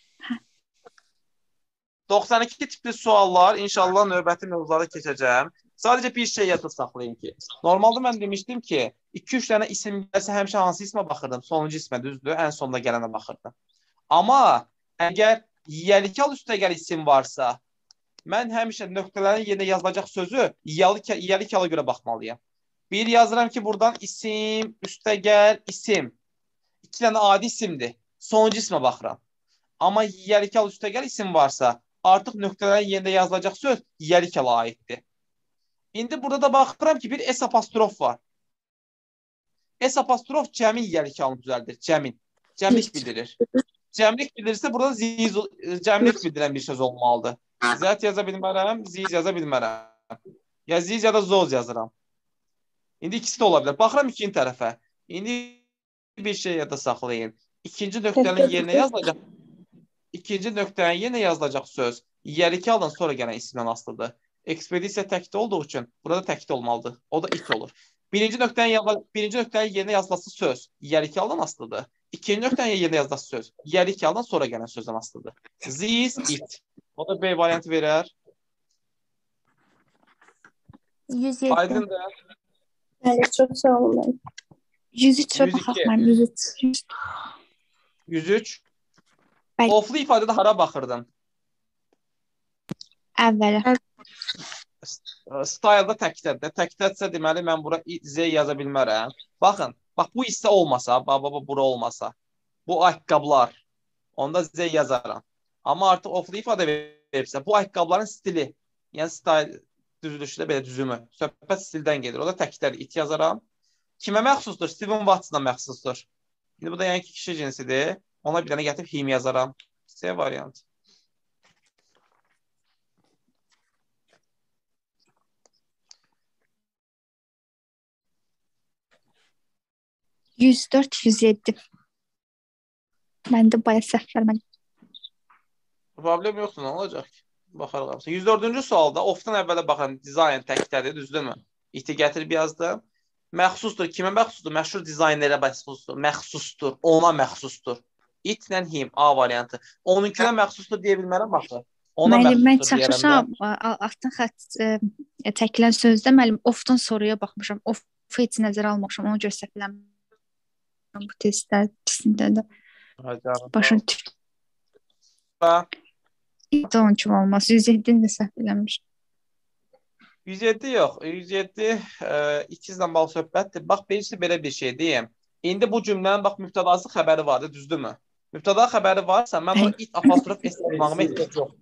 D: doxsan iki tipli suallar inşallah növbəti mövzulara keçəcəm. Sadəcə bir şey yadda saxlayın ki, normalda mən demişdim ki, iki üç dənə isim gəlsə həmişə hansı ismə baxırdım? Sonuncu ismə, düzdür? Ən sonda gələnə baxırdım. Amma əgər yiyəlikal üstəgəl isim varsa, mən həmişə nöqtələrin yerinə yazılacaq sözü yiyəlikala görə baxmalıyam. Bir yazıram ki, buradan isim, üstəgəl, isim. İki dənə adi isimdir. Sonuncu ismə baxıram. Amma yiyəlikal üstəgəl isim varsa, artıq nöqtələrin yerində yazılacaq söz yiyəlikala aiddir. İndi burada da baxıram ki, bir S apostrof var. S apostrof cəmin yiyəlikalını düzəldir. Cəmin. Cəmlik bildirir. Cəmlik bildirirsə, burada ziz, cəmlik bildirən bir söz olmalıdır. Zət yaza bilmərəm, ziz yaza bilmərəm. Ya ziz ya da zoz yazıram. İndi ikisi də ola bilər. Baxıram ikinci tərəfə. İndi bir şey yada saxlayın. İkinci nöqtənin yerinə yazılacaq. İkinci nöqtənin yerinə yazılacaq söz yiyəlikaldan sonra gələn ismdən asılıdır. Ekspedisiya təkdə olduğu üçün burada təkdə olmalıdır. O da it olur. Birinci nöqtənin, birinci nöqtənin yerinə yazılası söz yiyəlikaldan asılıdır. İkinci nöqtənin yerinə yazılası söz yiyəlikaldan sonra gələn sözdən asılıdır. This, it. O da B variantı verər.
G: yüz yeddi.
D: Aydındır.
F: Bəli, çox sağ olun.
C: yüz üçə baxaq mən. yüz üç.
D: yüz üç.
C: Bəli.
D: Oflu ifadədə hara baxırdın?
C: Əvvələ.
D: Style'da təkdədir. Təkdədirsə deməli mən bura Z yaza bilmərəm. Baxın, bax bu hissə olmasa, baba bura olmasa, bu ayaqqabılar, onda Z yazaram. Amma artıq oflu ifadə verirsə, bu ayaqqabıların stili, yəni style düzülüşdə belə düzümü, söhbət stildən gedir. O da təkdədir, it yazaram. Kimə məxsusdur? Steven Wattsona məxsusdur. İndi bu da yəni ki, kişi cinsidir. Ona bir dənə gətirib him yazaram. C variant.
C: yüz dörd yüz yeddi. Məndə bayaq səhv vermədim.
D: Problem yoxdur, nə olacaq ki? Baxarıq. yüz dördüncü sualda ofdan əvvələ baxın, dizayn təkdədir, düzdürmü? İti gətirib yazdım. Məxsusdur. Kimə məxsusdur? Məşhur dizaynerə məxsusdur. Məxsusdur. Ona məxsusdur. Itlə him. A variantı. Onunkinə məxsusdur deyə bilmərəm baxı. Ona
C: Müəllim, mən
D: məxsusdur deyərəm
C: çaşmışam.
D: də.
C: Altdan xətt e, təkilən sözdə müəllim ofdan soruya baxmışam. Of heç nəzərə almamışam. Onu görə səhv eləmişəm bu testlər ikisində də. Başın tük. Onun kimi olmaz. yüz yeddini də səhv eləmişəm.
D: yüz yeddi yox. yüz yeddi e, ikizlə bağlı söhbətdir. Bax, birisi belə bir şey deyim. İndi bu cümlənin bax mübtədası xəbəri vardı, düzdürmü? Mübtəda xəbəri varsa mən o it apostrof s yazmağıma ehtiyac yox.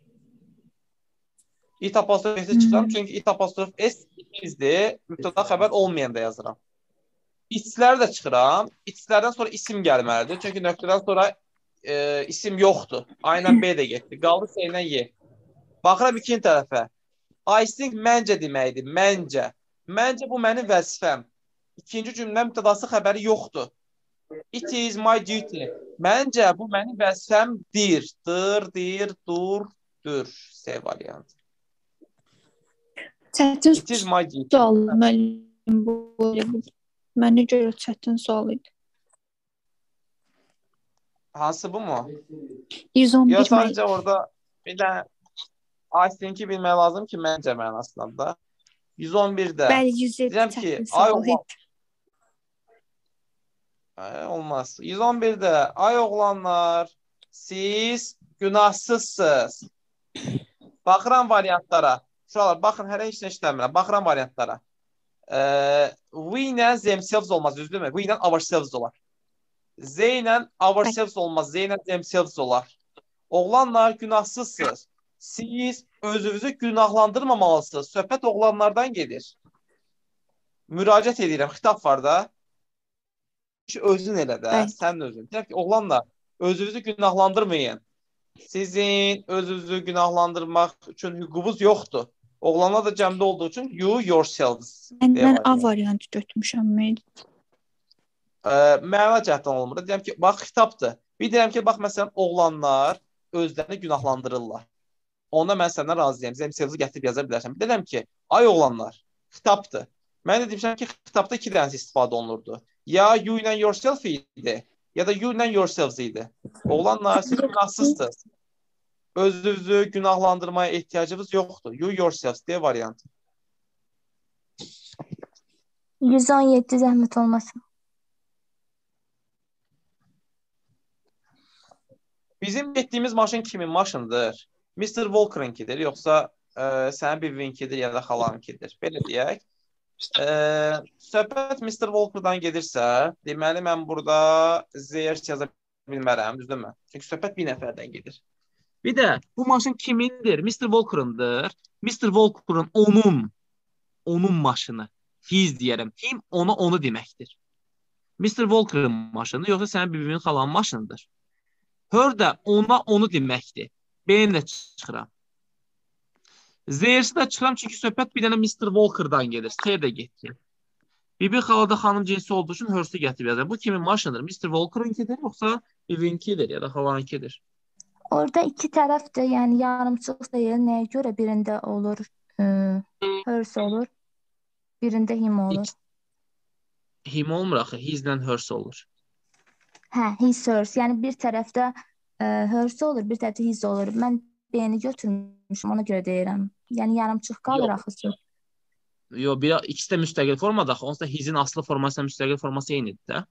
D: İt apostrof s çıxıram, çünki it apostrof s ikizdir. Mübtəda xəbər olmayanda yazıram. İçləri də çıxıram. İçlərdən sonra isim gəlməlidir. Çünki nöqtədən sonra e, isim yoxdur. A ilə B də getdi. Qaldı S ilə Y. Baxıram ikinci tərəfə. I think məncə deməkdir. Məncə. Məncə bu mənim vəzifəm. İkinci cümlə mübtədası xəbəri yoxdur. It is my duty. Məncə bu mənim vəzifəmdir. Dır, dir, dur, dur. C variantı.
C: Çətin
D: It is my duty.
C: sual müəllim bu. Mənə görə çətin sual idi.
D: Hansı bu mu?
C: yüz on bir
D: Ya sadəcə
C: müəllim.
D: orada bir də I think'i bilmək lazım ki, məncə mənasında da. yüz on birdə.
C: Bəli, yüz yeddi
D: Deyirəm ki,
C: çətin
D: ay
C: sual
D: oğlan.
C: idi.
D: Ay, olmaz. yüz on birdə. Ay oğlanlar, siz günahsızsınız. Baxıram variantlara. Şuralar, baxın, hələ heç nə işləmirəm. Baxıram variantlara. Ee, we ilə themselves olmaz, düzdürmü? We ilə ourselves olar. Z ilə ourselves olmaz. Z ilə themselves olar. Oğlanlar günahsızsınız. Siz özünüzü günahlandırmamalısınız. Söhbət oğlanlardan gedir. Müraciət edirəm. Xitab var da. Özün elə də.
C: Bəli.
D: Sən özün. Deyək ki, oğlanlar özünüzü günahlandırmayın. Sizin özünüzü günahlandırmaq üçün hüququnuz yoxdur. Oğlanlar da cəmdə olduğu üçün you yourselves.
C: Mən,
D: deyə
C: mən
D: var
C: A
D: yəni.
C: variantı götürmüşəm. Mən.
D: Ə, məna cəhətdən olmur. Deyirəm ki, bax, xitabdır. Bir deyirəm ki, bax, məsələn, oğlanlar özlərini günahlandırırlar. Onda mən səndən razıyam. Themselves gətirib yaza bilərsən. Bir deyirəm ki, ay oğlanlar, xitabdır. Mən də demişəm ki, xitabda iki dənəsi istifadə olunurdu. Ya you ilə yourself idi, ya da you ilə yourselves idi. Oğlanlar, siz günahsızsınız. Özünüzü günahlandırmaya ehtiyacınız yoxdur. You yourselves deyə variantı.
G: yüz on yeddi zəhmət olmasın.
D: Bizim getdiyimiz maşın kimin maşındır? mister Walker'ınkidir, yoxsa e, sənin bibininkidir, ya da xalanınkidir. Belə deyək. E, söhbət mister Walker'dan gedirsə, deməli mən burada Zeyers yaza bilmərəm, düzdürmü? Çünki söhbət bir nəfərdən gedir.
A: Bir də bu maşın kimindir? mister Walker'ındır. mister Walker'ın onun onun maşını. His deyərəm. Him ona onu deməkdir. mister Walker'ın maşını yoxsa sənin bibinin xalanın maşınıdır. Her də ona onu deməkdir. B-ni də çıxıram. Zeyersi də çıxıram çünki söhbət bir dənə mister Walker'dan gedir. Xeyr də getdi. Bibi xalada xanım cinsi olduğu üçün Hearst'ı gətirib yazır. Bu kimin maşınıdır? mister Walker'ınkidir yoxsa bibininkidir ya da xalanınkidir?
G: Orada iki tərəfdir, yəni yarımçıq deyil. Nəyə görə birində olur e, hers olur, birində him olur.
A: Him olmur axı, hizlə hers olur.
G: Hə, his hers. Yəni bir tərəfdə e, hers olur, bir tərəfdə his olur. Mən B-ni götürmüşüm, ona görə deyirəm. Yəni yarımçıq qalır
A: Yox.
G: axı söz.
A: Yox, bir ikisi də müstəqil formada axı. Onsuz da hizin aslı forması ilə müstəqil forması eynidir də.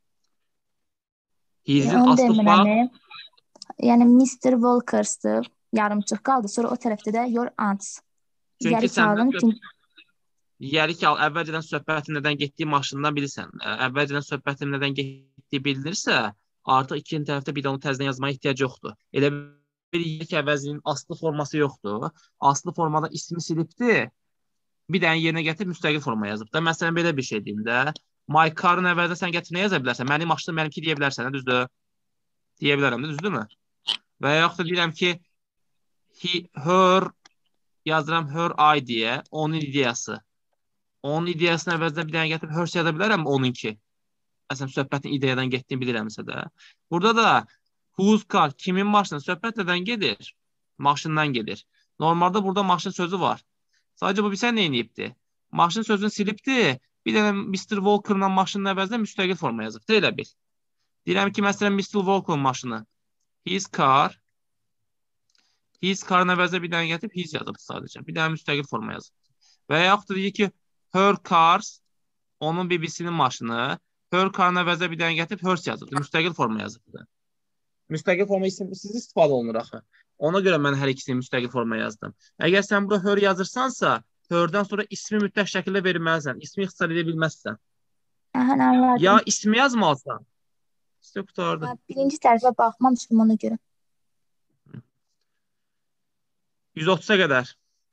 A: Hizin
G: Onu
A: aslı forması
G: demirəm. Yəni mister Walkers'dır. yarımçıq qaldı. Sonra o tərəfdə də your aunts.
A: Çünki
G: Yəri
A: sən
G: kağıdın üçün
A: yəri ki, əvvəlcədən söhbətin nədən getdiyi maşından bilirsən. Əvvəlcədən söhbətin nədən getdiyi bilinirsə, artıq ikinci tərəfdə bir də onu təzədən yazmaya ehtiyac yoxdur. Elə bir yəri ki, əvəzliyinin aslı forması yoxdur. Aslı formada ismi silibdir. Bir dənə yerinə gətirib müstəqil forma yazıb da. Məsələn, belə bir şey deyim də. My car-ın əvvəldə sən gətirib nə yaza bilərsən? Mənim maşınım mənimki deyə bilərsən, düzdür? Deyə bilərəm də, düzdürmü? Və yaxud da deyirəm ki, he, her, yazıram her I deyə, onun ideyası. Onun ideyasını əvvəldən bir dənə gətirib hers yaza bilərəm, onunki. Məsələn, söhbətin ideyadan getdiyini bilirəmsə də. Burada da whose car, kimin maşını, söhbət nədən gedir? Maşından gedir. Normalda burada maşın sözü var. Sadəcə bu bilsən nə edibdir? Maşın sözünü silibdir. Bir dənə mister Walker'la maşının əvəzində müstəqil forma yazıbdır, elə bil. Deyirəm ki, məsələn, mister Walker'ın maşını. His car. His car-ın əvəzində bir dənə gətirib his yazıb sadəcə. Bir dənə müstəqil forma yazıb. Və yaxud da deyir ki, her cars, onun B B C-nin maşını. Her car-ın əvəzində bir dənə gətirib hers yazıbdır. Müstəqil forma yazıbdır. Müstəqil forma siz istifadə olunur axı. Ona görə mən hər ikisini müstəqil forma yazdım. Əgər sən bura her yazırsansa, herdən sonra ismi mütləq şəkildə verməlisən. İsmi ixtisar edə bilməzsən.
G: Aha, anladım.
A: Ya ismi yazmalısan. İşte qutardı.
G: Birinci tərəfə baxmamışım ona görə.
A: yüz otuz'a qədər.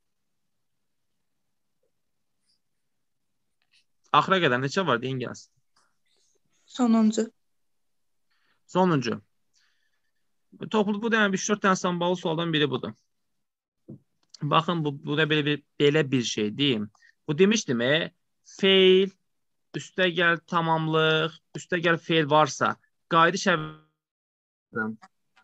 A: Axıra qədər neçə var deyin gəlsin.
F: Sonuncu.
A: Sonuncu. Toplu bu dənə üç dörd dənə sambalı sualdan biri budur. Baxın, bu, bu da belə bir, belə bir şey deyim. Bu demişdim, e, feil, üstə gəl tamamlıq, üstə gəl feil varsa, qaydı şəbəkədən.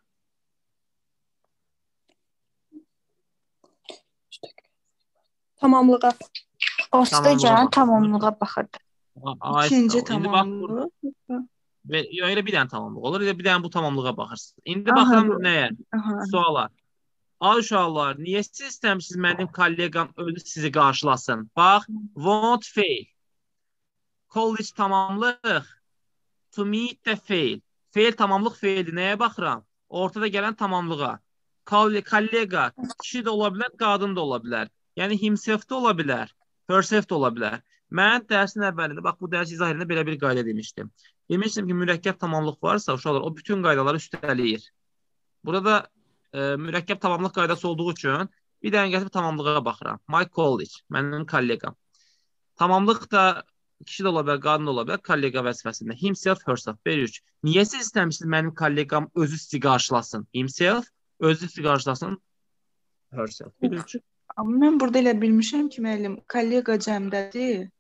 F: Tamamlığa.
C: O üstə gələn tamamlığa baxırdı.
F: İkinci tamamlığı.
A: Yox, elə bir dənə tamamlıq olur, elə bir dənə bu tamamlığa baxırsınız. İndi baxın nəyə? Suala. Ay uşaqlar, niyə siz istəmişsiniz mənim kolleqam özü sizi qarşılasın? Bax, won't fail. College tamamlıq. To meet the fail. Fail tamamlıq faildir. Nəyə baxıram? Ortada gələn tamamlığa. Kollega, kişi də ola bilər, qadın da ola bilər. Yəni himself də ola bilər, herself də ola bilər. Mən dərsin əvvəlində, bax bu dərs izah edəndə belə bir qayda demişdim. Demişdim ki, mürəkkəb tamamlıq varsa, uşaqlar, o bütün qaydaları üstələyir. Burada e, mürəkkəb tamamlıq qaydası olduğu üçün bir dənə gətirib tamamlığa baxıram. My college, mənim kollegam. Tamamlıq da kişi də ola bilər, qadın da ola bilər, kollega vəzifəsində. Himself, herself. Bir üç. Niyə siz istəmişsiniz mənim kollegam özü sizi qarşılasın? Himself, özü sizi qarşılasın. Herself. Bir üç.
H: Amma mən burada elə bilmişəm ki, müəllim, kollega cəmdədir.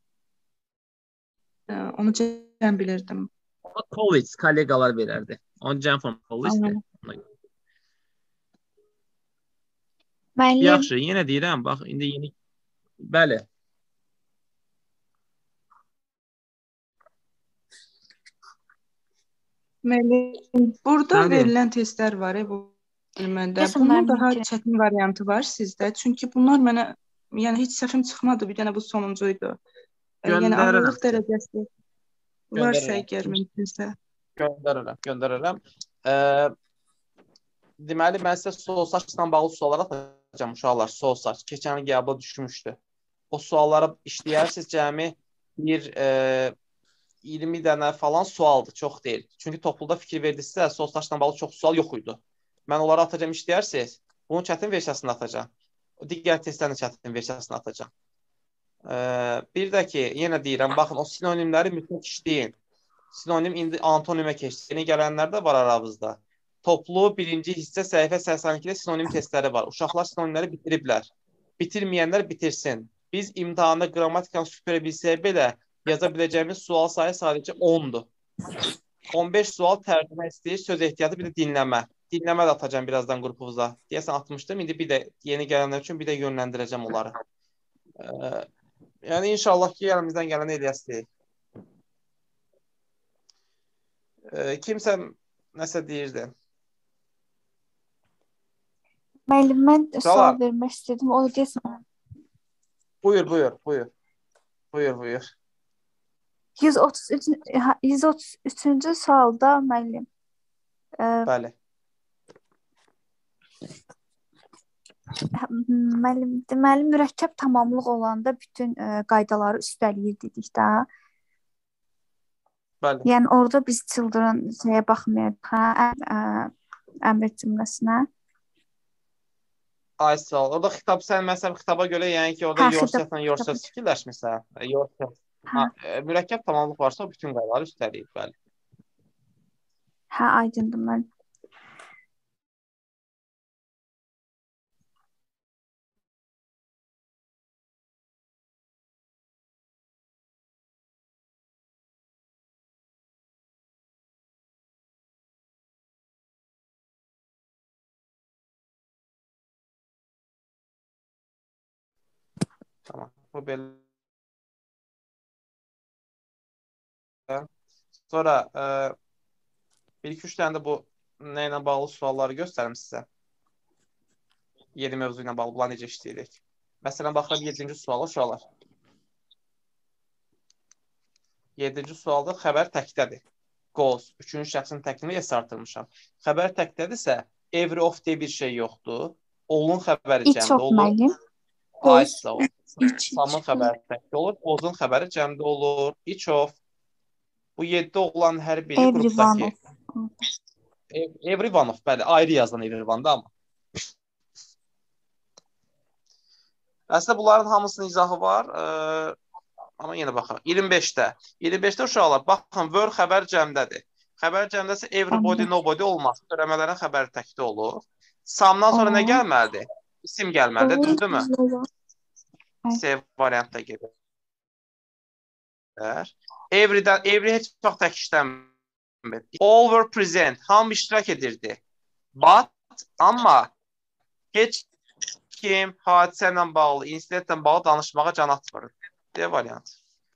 H: Onu cəm bilirdim.
A: College, kollegalar verərdi. Onu cəm form college'dir.
C: Müəllim.
A: Yaxşı, yenə deyirəm, bax, indi yeni... Bəli.
H: Müəllim, burada
A: Bəli.
H: verilən testlər var, bu bölməndə. Bunun daha çətin variantı var sizdə. Çünki bunlar mənə, yəni heç səhvim çıxmadı, bir dənə bu sonuncuydu. Yəni ağırlıq dərəcəsi varsa əgər mümkünsə.
D: Göndərərəm, göndərərəm. E, deməli, mən sizə sol saçla bağlı suallar atacağım uşaqlar. Sol saç. Keçən il qəbula düşmüşdü. O sualları işləyərsiniz, cəmi bir e, iyirmi dənə falan sualdır, çox deyil. Çünki topluluda fikir verdinizsə, sol saçla bağlı çox sual yox idi. Mən onları atacağım, işləyərsiniz. Bunun çətin versiyasını atacağım. O digər testlərin çətin versiyasını atacağım. Ee, bir də ki, yenə deyirəm, baxın, o sinonimləri mütləq işləyin. Sinonim indi antonimə keçdi. Yeni gələnlər də var aramızda. Toplu birinci hissə səhifə səksən ikidə sinonim testləri var. Uşaqlar sinonimləri bitiriblər. Bitirməyənlər bitirsin. Biz imtahanda qrammatikanı süpürə bilsək belə yaza biləcəyimiz sual sayı sadəcə ondur. on beş sual tərcümə istəyir, söz ehtiyatı, bir də dinləmə. Dinləmə də atacağım birazdan qrupunuza. Deyəsən atmışdım, indi bir də yeni gələnlər üçün bir də yönləndirəcəm onları. Ee, yəni inşallah ki, yanımızdan gələn eləyəsiniz. Ee, kimsə nəsə deyirdi.
C: Müəllim, mən sual vermək istedim. O deyəsən.
D: Buyur, buyur, buyur. Buyur, buyur.
C: yüz otuz üçüncü sualda müəllim.
D: Bəli.
C: Müəllim, deməli mürəkkəb tamamlıq olanda bütün ə, qaydaları üstələyir dedik də.
D: Bəli.
C: Yəni orada biz children şeyə baxmıyorduk, hə, ə, əmr cümləsinə.
D: Ay sağ ol. Orada xitab, sən məsələn xitaba görə, yəni ki, orada
C: Hə, xitab-
D: yourself-la yourself fikirləşmirsən. Yourself.
C: Hə.
D: Ha, e, mürəkkəb tamamlıq varsa o bütün qaydaları üstələyir, bəli.
C: Hə, aydındır müəllim.
D: Tamam. Bu belə. Sonra e, bir iki üç dənə də bu nə ilə bağlı sualları göstərim sizə. Yeni mövzu ilə bağlı bunlar necə işləyirik. Məsələn, baxıram yeddinci suala uşaqlar. yeddinci sualda xəbər təkdədir. Goes. Üçüncü şəxsin təkini S artırmışam. Xəbər təkdədirsə, every of deyə bir şey yoxdur. Olun xəbəri
C: Each
D: cəmdə
C: of
D: olur.
C: müəllim.
D: Aysa olur.
C: Each,
D: Samın xəbəri təkdə olur. Ozun xəbəri cəmdə olur. Each of. Bu yeddi olan hər biri
C: Every
D: qrupdakı.
C: one of.
D: Every one of. Bəli, ayrı yazılan every one-da amma. Əslində bunların hamısının izahı var. Ee, amma yenə baxaq. iyirmi beşdə. iyirmi beşdə uşaqlar, baxın, word xəbər cəmdədir. Xəbər cəmdəsə everybody, nobody olmaz. Törəmələrin xəbəri təkdə olur. Samdan sonra nə gəlməlidir? İsim gəlməlidir, düzdürmü? C variantda gedir. Every'dən, every heç vaxt tək işləmir. All were present. Hamı iştirak edirdi. But, amma heç kim hadisə ilə bağlı, insidentlə bağlı danışmağa can atmır. D variant.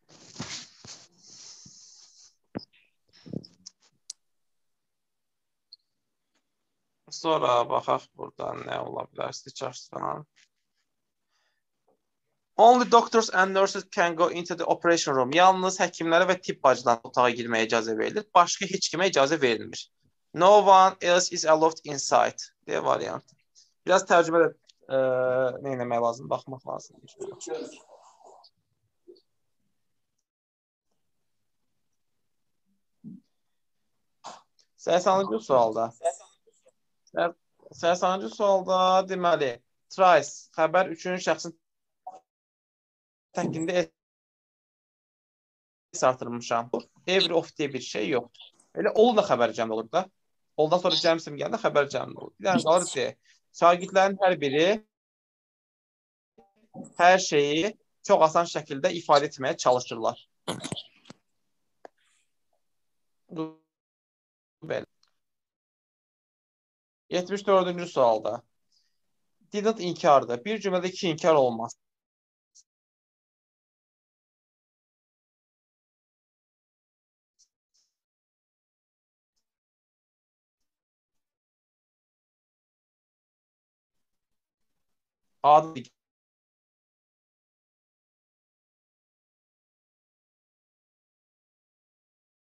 D: Sonra baxaq buradan nə ola bilər Stitch-dan. Only doctors and nurses can go into the operation room. Yalnız həkimlərə və tibb bacılarına otağa girməyə icazə verilir. Başqa heç kimə icazə verilmir. No one else is allowed inside. D variant. Biraz tərcümədə e, nə etmək lazım, baxmaq lazım. səksanıncı sualda. səksanıncı sualda deməli, Trice, xəbər üçüncü şəxsin təkində S artırmışam. Every of deyə bir şey yoxdur. Elə olu da xəbər cəmdə olur da. Oldan sonra cəmsim gəldi, xəbər cəmdə olur. Bir dənə qalır ki, şagirdlərin hər biri hər şeyi çox asan şəkildə ifadə etməyə çalışırlar. Belə. yetmiş dördüncü sualda. Didn't inkardır. Bir cümlədə iki inkar olmaz. Adı